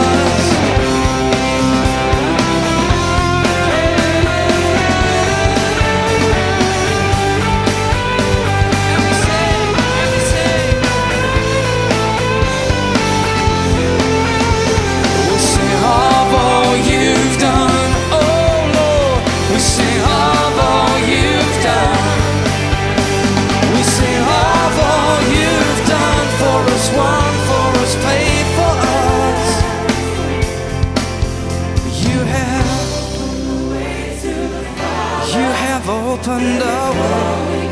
And we sing, and we sing. We sing of all you've done, oh Lord. We sing of all you've done. We sing of all you've done for us, won for us, paid for us. You have opened a way.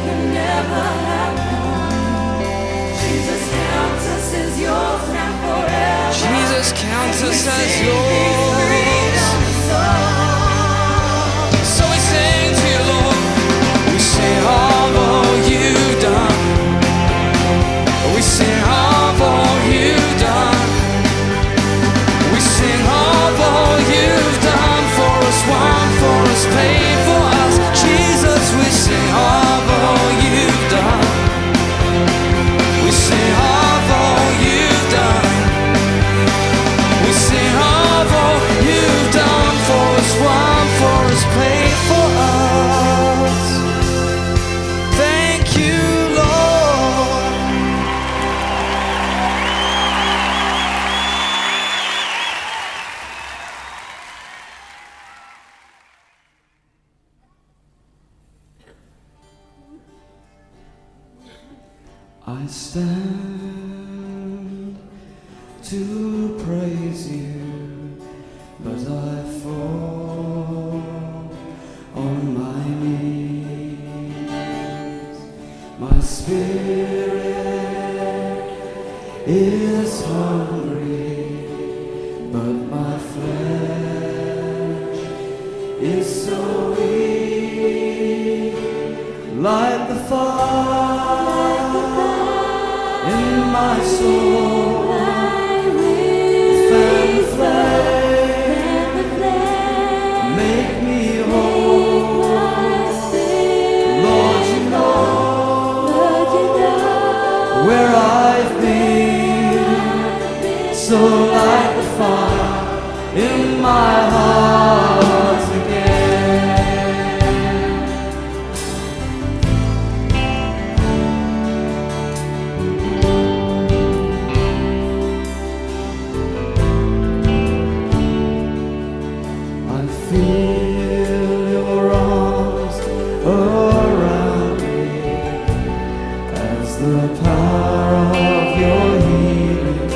Jesus counts us as yours now forever. Jesus counts us as yours. So we sing to you, Lord. We sing of all you've done. We sing of all you've done. We sing of all you've done for us, won for us, paid for us. Jesus, we sing of all you've done. We sing of all you've done. We sing of all you've done for us, won for us, paid for us. Thank you, Lord. I stand to praise you, but I fall on my knees. My spirit is hungry, but my flesh is so weak. Light the fire in my soul. Fan the flame, make me whole. Lord, you know where I've been. So light the fire in my heart again. the power of your healing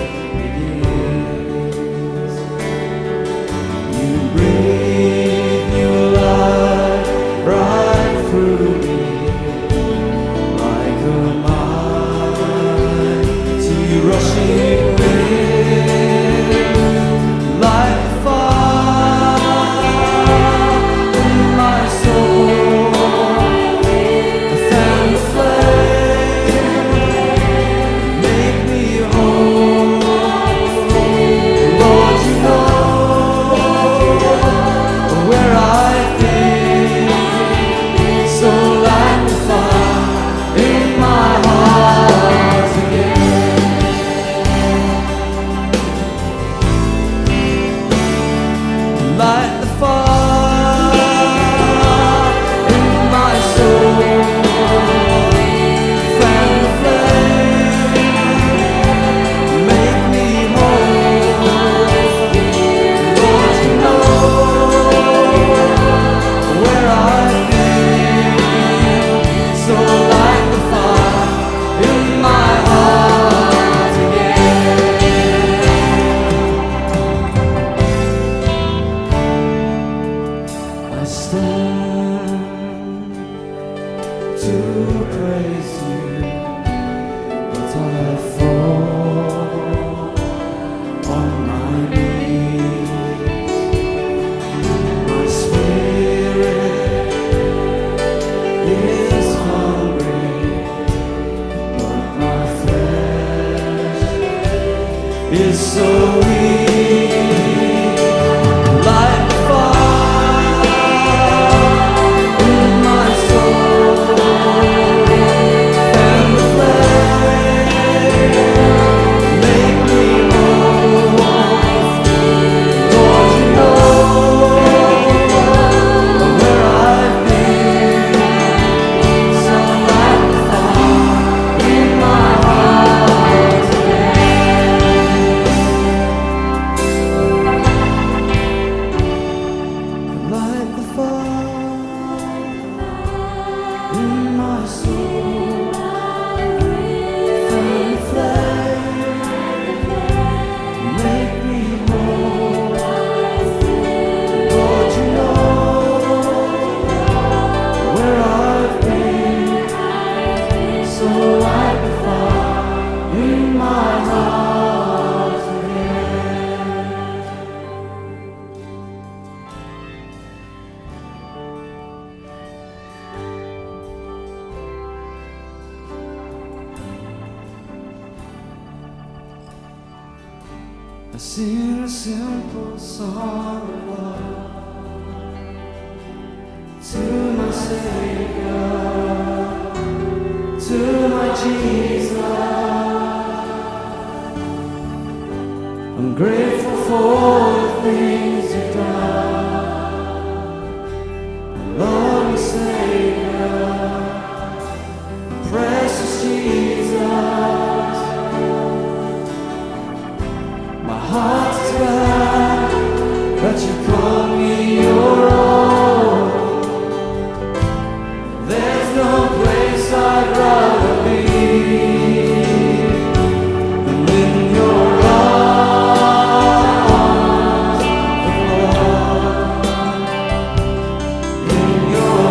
begins. You breathe new life right through me, like a mighty rushing wind, like fire in my soul, fan the flame, make me whole. Lord, you know where I've been, so light the fire in my heart again. Light the fire in my soul, fan the flame, make me whole. Lord, you know where I've been, so light the fire in my heart again. I stand to praise you, but I fall on my knees. My spirit is hungry, but my flesh is so weak. Light the fire in my soul, fan the flame, make me whole. Lord, you know where I've been, so light the fire in my heart again. Light the fire in my soul, fan the flame, make me whole. Lord, you know where I've been, so light the fire in my heart again. I sing a simple song of love to my Savior, to my Jesus. I'm grateful for the things you've done, Lord and Savior, precious Jesus. My heart is glad that you call me your own. There's no place I'd rather be than in your arms of love. In your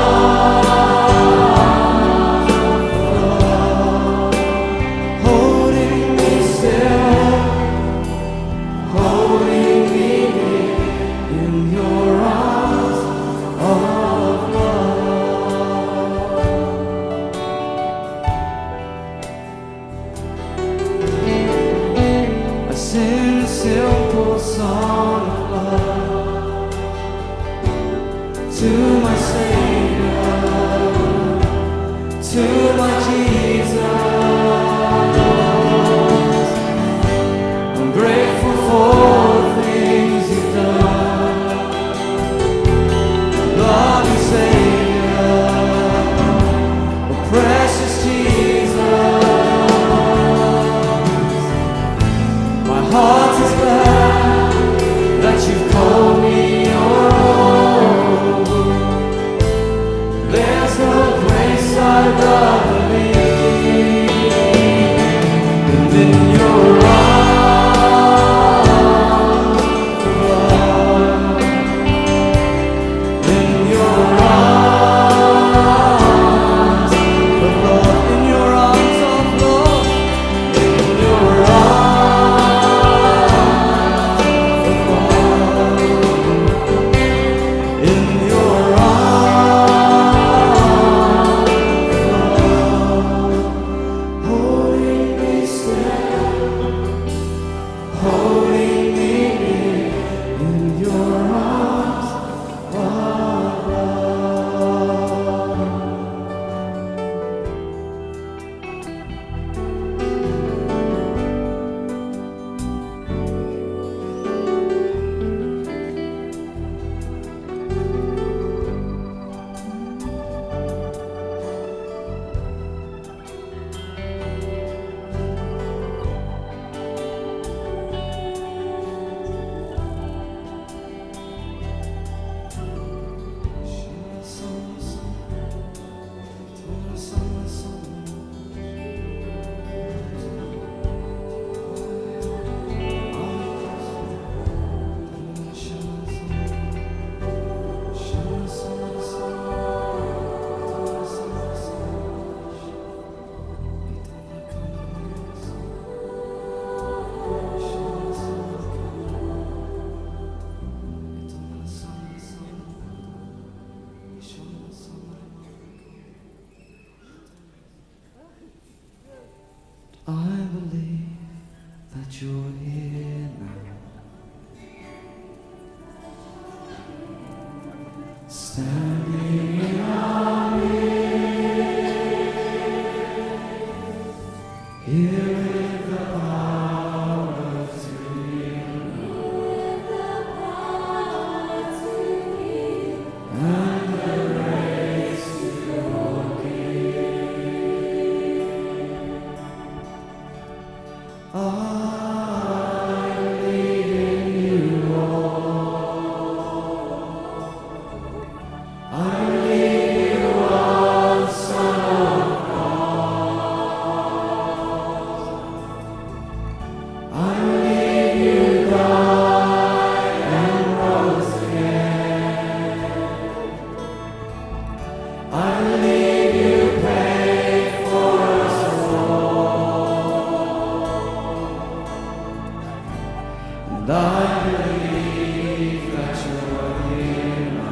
arms of love, holding me still, holding me near, in your arms of love. I sing a simple song of love to my Savior, to my Jesus. I'm grateful for the things you've done, Lord and Savior, oh precious Jesus. My heart is glad that you've called me your own. There's no place I'd rather be believe that you're here now. Standing in our midst, here with the power to heal, and the grace to forgive. I'm leading you, Lord. I lead you on, Son of God. I lead you, died and rose again. I lead you, paid for us all. And I believe that you're here now.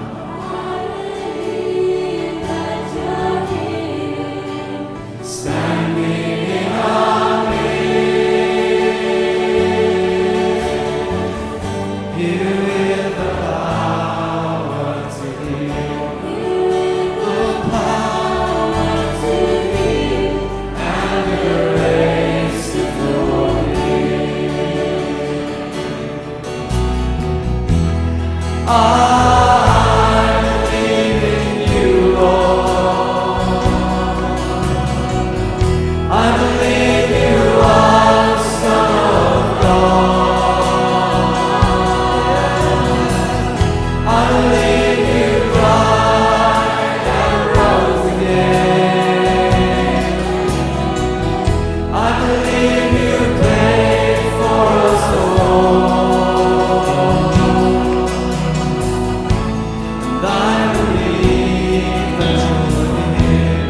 Standing in our midst, here with the power to heal, the power to heal, and the grace to forgive. I believe in you, Lord. I believe you are Son of God. I believe you died and rose again. I believe you paid for us all. And I believe that you're here.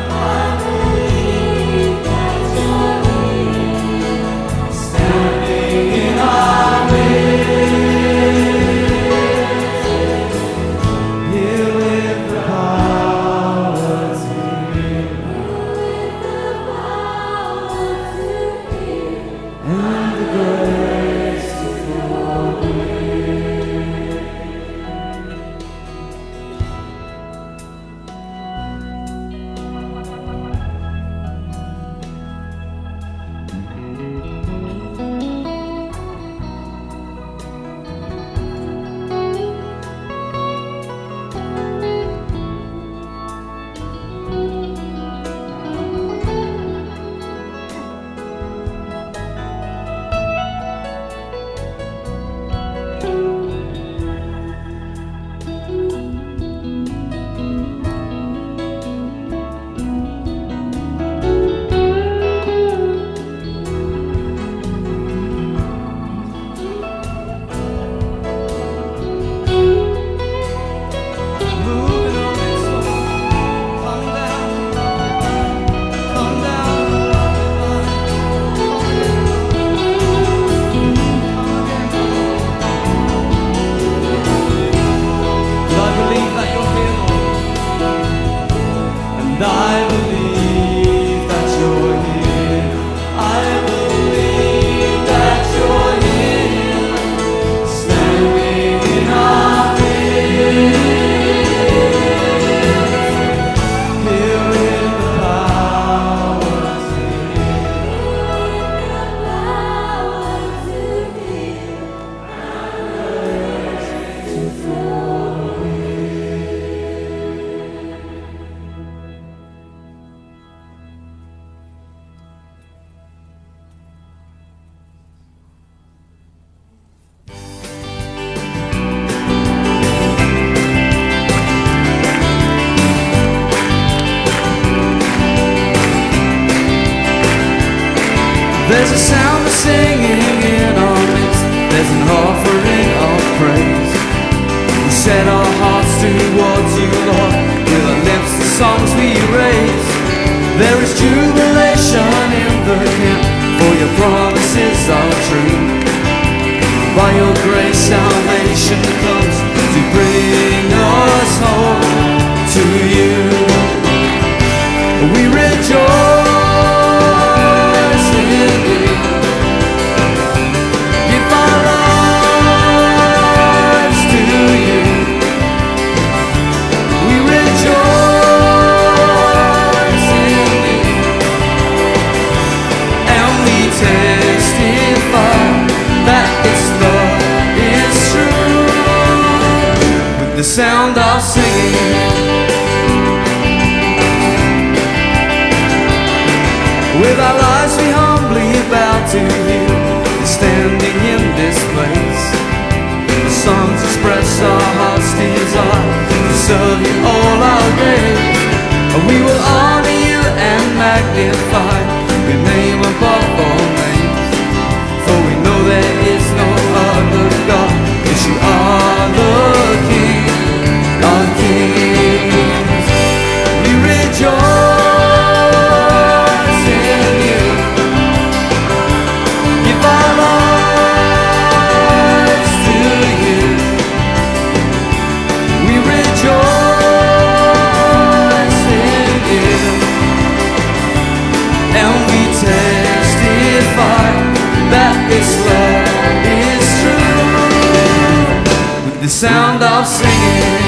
Standing in our midst, here with the power to heal, and the grace to forgive. Moving on this song, come down, come down, and I believe that you're here, Lord. And I believe that you're here. I believe that you're here. Standing in our midst, here with the power to There's a sound of singing in our midst. There's an offering of praise. We set our hearts towards you, Lord. With our lips the songs we raise. There is jubilation in the camp, for your promises are true. By your grace salvation comes to bring us home to you. We rejoice in sound of singing. With our lives we humbly bow to you, standing in this place. The songs express our heart's desire to serve you all our days. We will honor you and magnify your name above all names, for we know there is no other God, 'cause you are the King of kings. We rejoice in you, give our lives to you. We rejoice in you, and we testify that this love is true, with the sound of singing.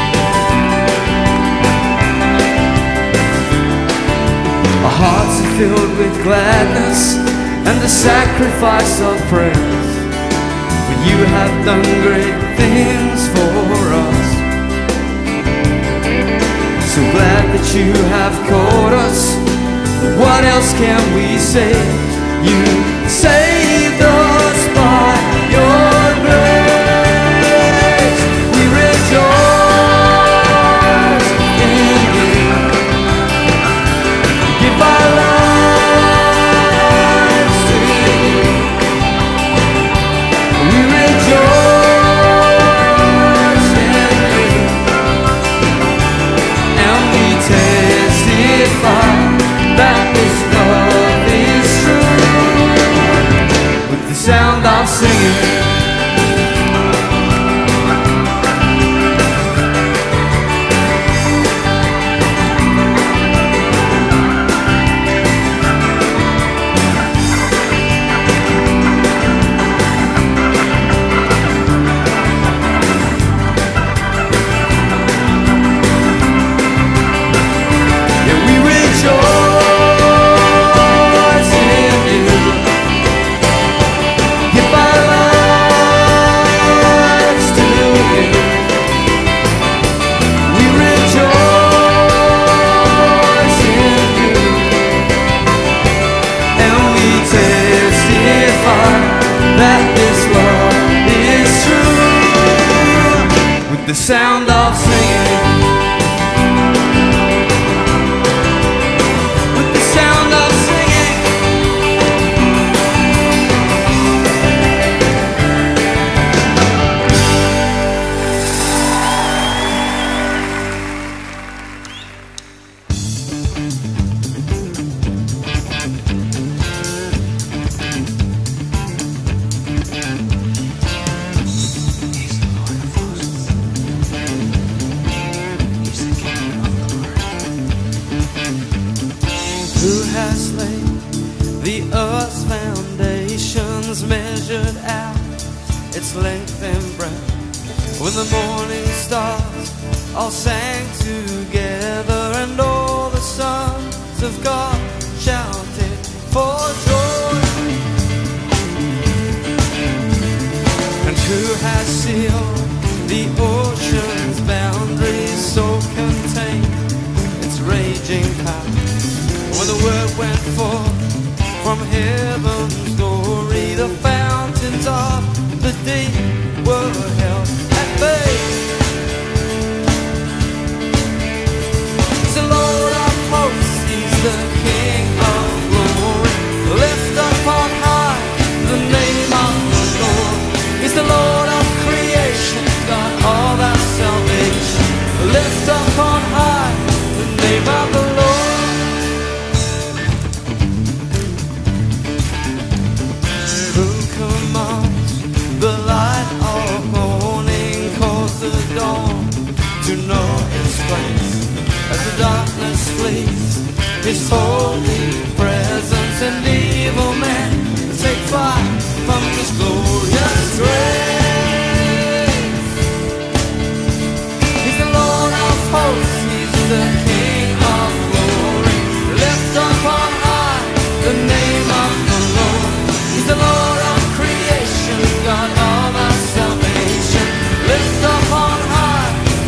Our hearts are filled with gladness and the sacrifice of praise, for you have done great things for us. So glad that you have called us. What else can we say? You saved us by your grace. We rejoice in you, give our lives to you. We rejoice in you, and we testify that this love is true, with the sound of singing. Yeah, we rejoice in you, give our lives to you. We rejoice in you, and we testify that this love is true, with the sound of singing. With the sound of singing. Who has laid the earth's foundations, measured out its length and breadth, when the morning stars all sang together, and all the sons of God shouted for joy? And who has sealed the ocean's boundaries, so contained its raging power? When the word went forth from heaven's glory, the fountains of the deep were held at bay. He's the Lord of hosts, he's the King of glory. Lift up on high the name of the Lord. He's the Lord of creation, God all our salvation. Lift up on high the name of the Lord. Who commands the light of morning, calls the dawn to know his place. As the darkness flees, his holy presence, and evil men take flight from his glorious grace. He's the Lord of hosts, he's the King of glory. Lift up on high the name of the Lord. He's the Lord of creation, God all our salvation. Lift up on high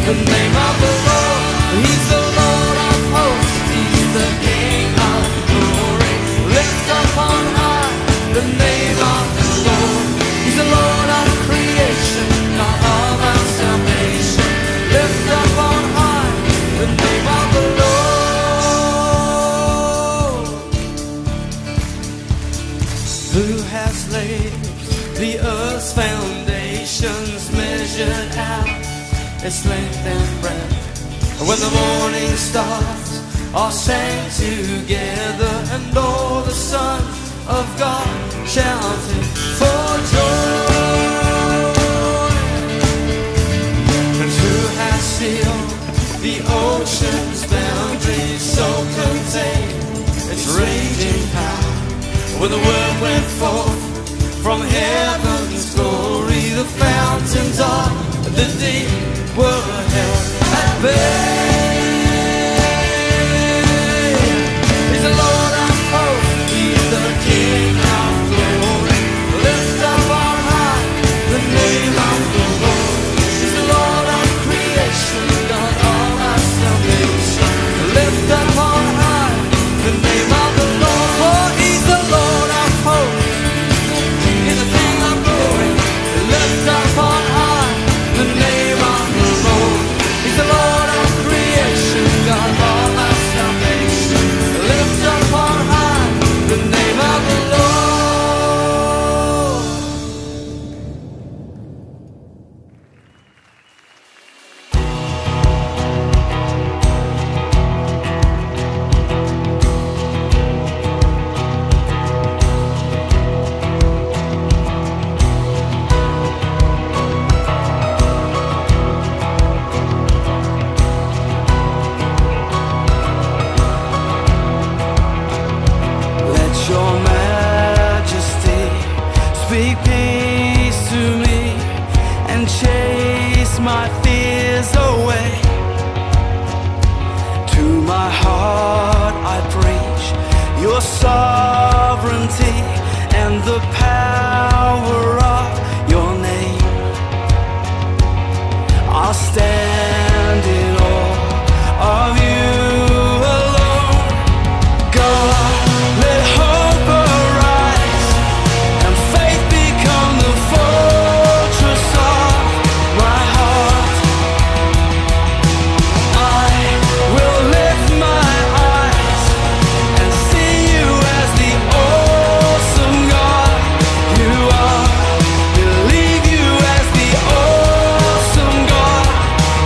Who has laid the earth's foundations, measured out its length and breadth? When the morning stars are sang together, and all the sons of God shouting for joy. And who has sealed the ocean's boundaries, so contained its raging power? When the word went forth from heaven's glory, the fountains of the deep were held at bay. He's the Lord of hosts, He's the King of glory. Lift up on high the name of the Lord. He's the Lord of creation, God all our salvation. Lift up on high the name of the Lord. For He's the Lord of hosts, He's the King of glory. Lift up on high the name of the Lord. He's the Lord of creation, God all our salvation. Lift up on high the name of the Lord. Let your majesty speak peace to me and chase my fears away. To my heart I preach your sovereignty and the power of your name. I'll stand in awe of you alone. God, let hope arise and faith become the fortress of my heart. I will lift my eyes and see you as the awesome God you are. Believe you as the awesome God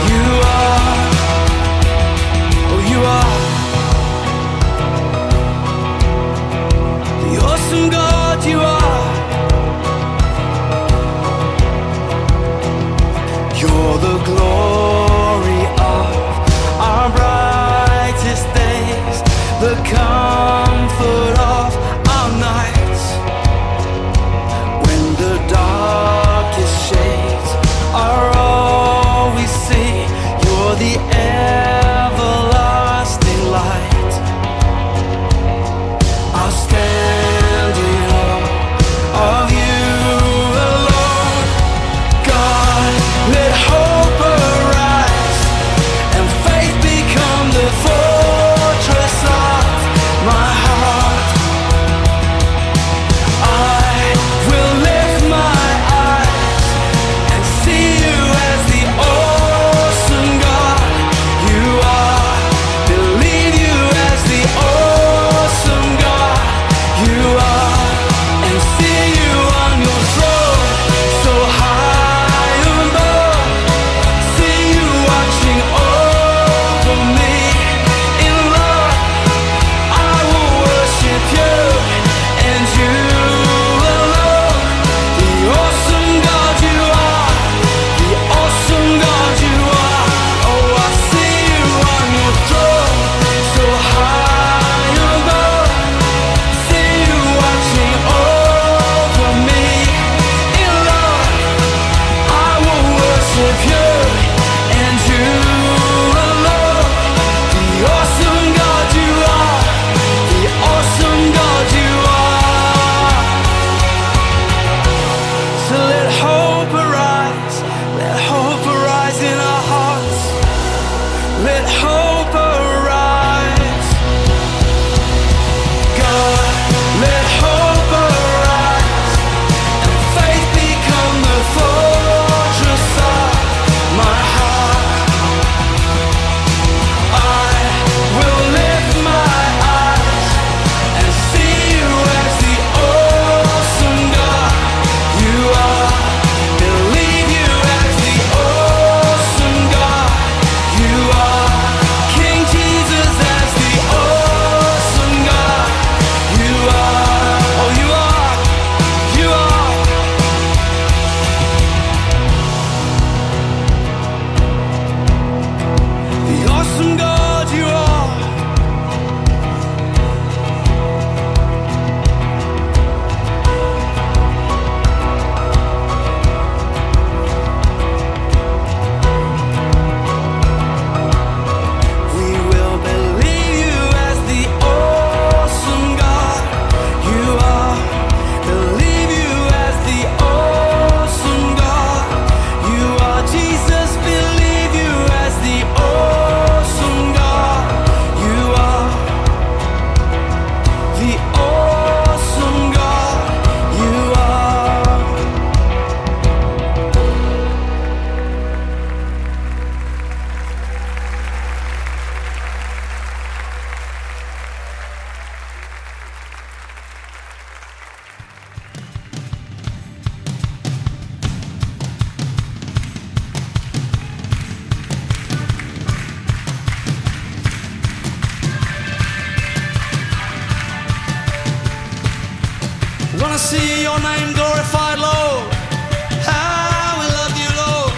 wanna see your name glorified, Lord. How we love you, Lord.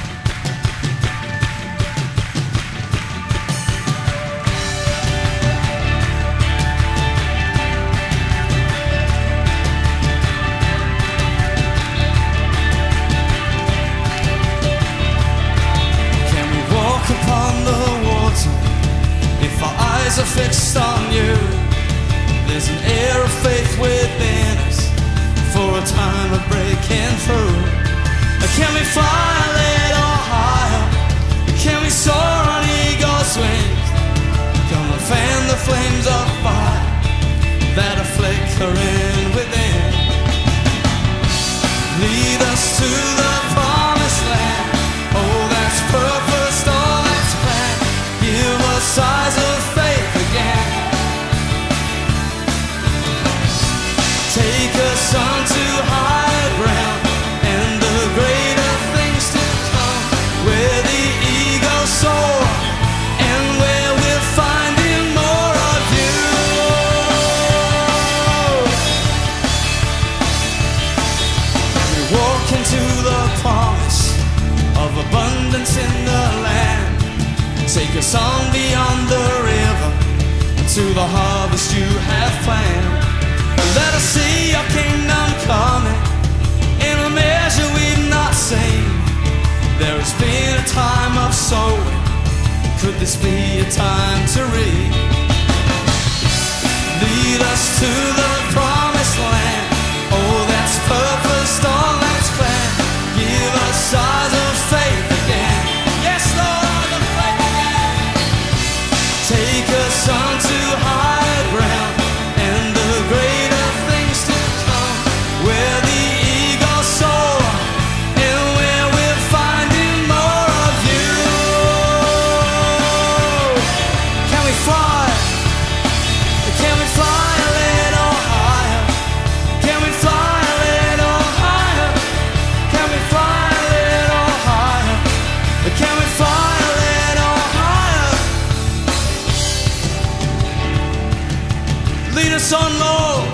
Can we walk upon the water if our eyes are fixed on you? There's an air of faith within us for a time of breaking through. Can we fly a little higher? Can we soar on eagle's wings? Come and fan the flames of fire that are flickering within. Lead us to the promised land. Oh, that's purpose, oh, that's plan. Give us eyes of faith again. Take us onto higher ground and the greater things to come, where the eagles soar and where we're finding more of you. We walk into the promise of abundance in the land. Take us on beyond the river to the harvest you have planned. Let us see your kingdom coming in a measure we've not seen. There has been a time of sowing. Could this be a time to reap? Lead us to the promised land. Oh, that's purpose, all that's planned. Give us eyes of faith again. Yes, Lord, eyes of faith again. Take us onto higher ground and the greater things to come, where the eagles soar and where we're finding more of you. Can we fly? Can we fly a little higher? Can we fly a little higher? Can we fly a little higher? Can we fly a little higher? Lead us on, Lord.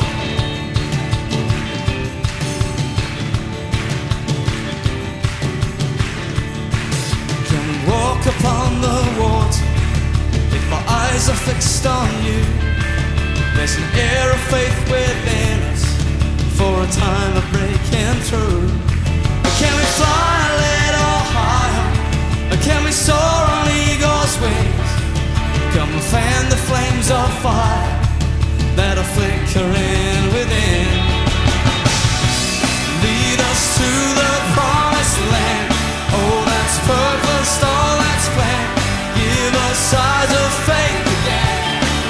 Can we walk upon the water if our eyes are fixed on you? There's an air of faith within us for a time of breaking through. Can we fly a little higher? Can we soar on eagle's wings? Come and fan the flames of fire that are flickering within. Lead us to the promised land. Oh, that's purpose, all that's planned. Give us eyes of faith again.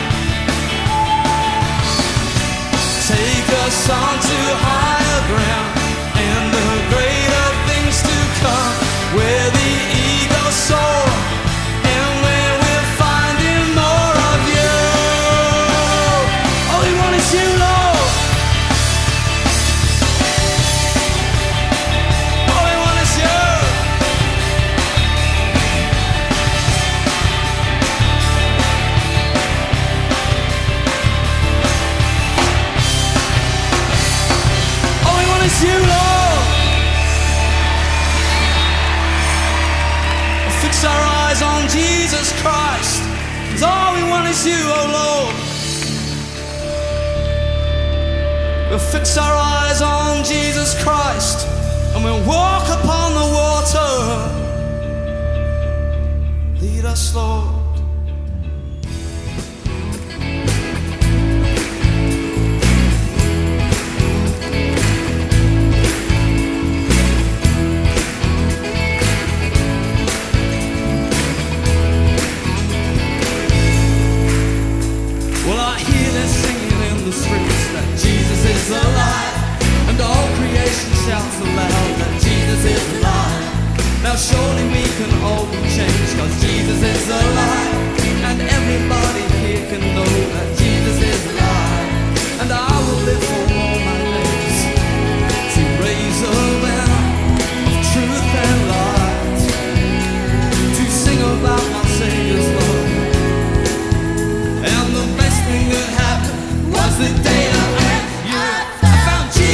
Take us onto higher ground and the greater things to come, where the eagles soar and where we're finding more of you. All we want is you, Lord. All we want is you. All we want is you, Lord. Fix our eyes on Jesus Christ, 'cause all we want is you, oh Lord. We'll fix our eyes on Jesus Christ and we'll walk upon the water. Lead us, Lord. Well, I hear them singing in the streets that Jesus is alive, and all creation shouts aloud that Jesus is alive. Now surely we can all be changed, 'cause Jesus is alive, and everybody here can know that Jesus is alive. And I will live for all my days to raise a banner of truth and light, to sing about my Savior's love. And the best thing that happened was the day I met you. I found Jesus.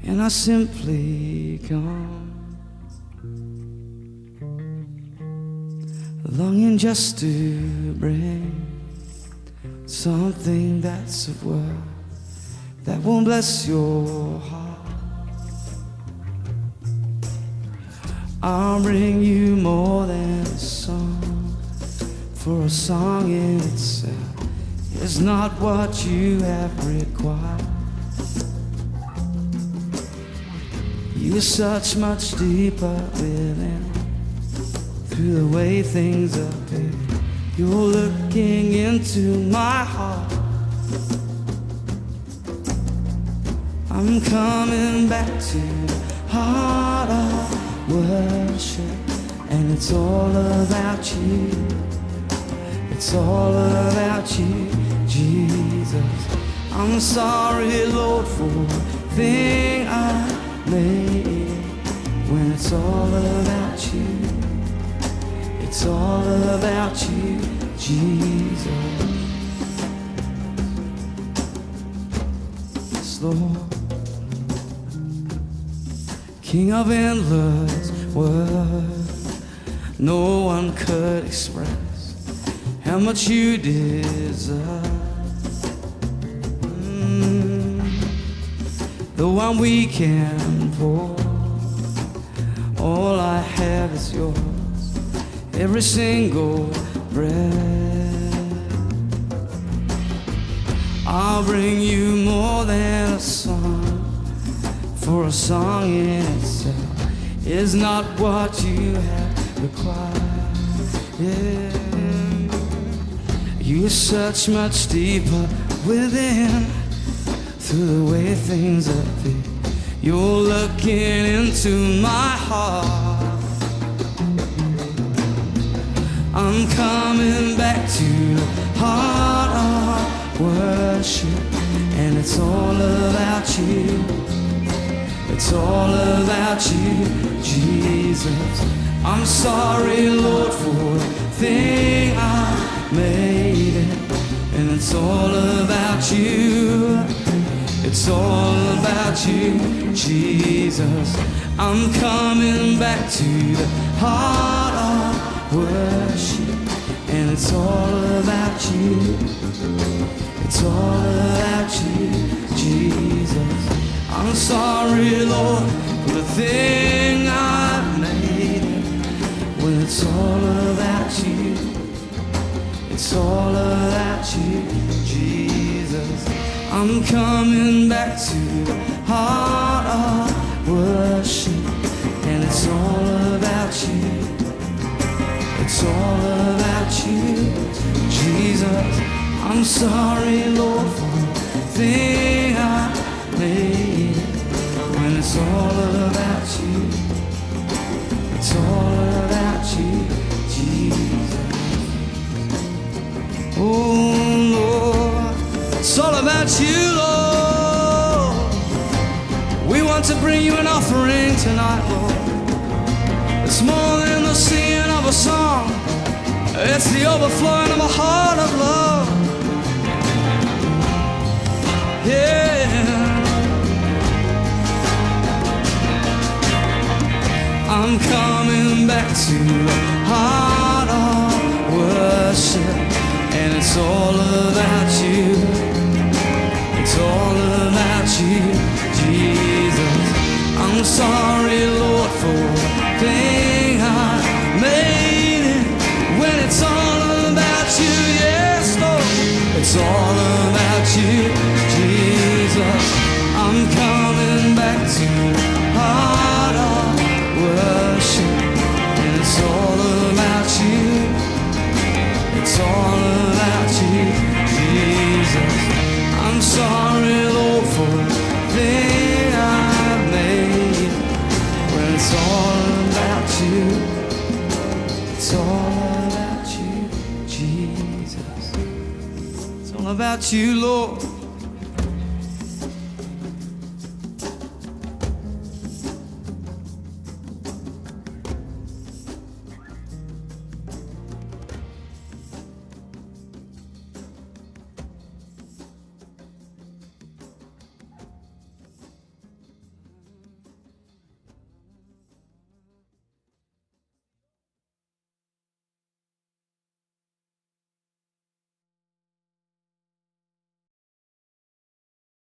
and I simply come, longing just to bring something that's of worth, that will bless your heart. I'll bring you more than a song, for a song in itself is not what you have required. You're such much deeper within, through the way things appear. You're looking into my heart. I'm coming back to the heart of worship, and it's all about you. It's all about you, Jesus. I'm sorry, Lord, for the thing I made. When it's all about you, it's all about you, Jesus. Yes, Lord. King of endless worth, no one could express how much you deserve. Though I'm weak and poor, all I have is yours, every single breath. I'll bring you more than a song, for a song in itself is not what you have required. Yeah. You're such much deeper within, through the way things appear. You're looking into my heart. I'm coming back to the heart of worship, and it's all about you. It's all about you, Jesus. I'm sorry, Lord, for the thing I made it, and it's all about you. It's all about you, Jesus. I'm coming back to the heart of worship, and it's all about you. It's all about you, Jesus. I'm sorry, Lord, for the thing I've made. When it's all about you, it's all about you, Jesus. I'm coming back to the heart of worship, and it's all about you. It's all about you, Jesus. I'm sorry, Lord, for the thing I made. When it's all about you, it's all about you, Jesus. Oh Lord, it's all about you, Lord. We want to bring you an offering tonight, Lord. It's more than the singing of a song, it's the overflowing of a heart of love. Yeah. I'm coming back to the heart of worship, and it's all about you. It's all about you, Jesus. I'm sorry, Lord, for the thing I made it. When it's all about you, yes, Lord, it's all about you, Jesus. I'm coming back to the heart of worship, and it's all about you. It's all about you, Jesus. I'm sorry, Lord, for the thing I made. When it's all about you, it's all about you, Jesus. It's all about you, Lord.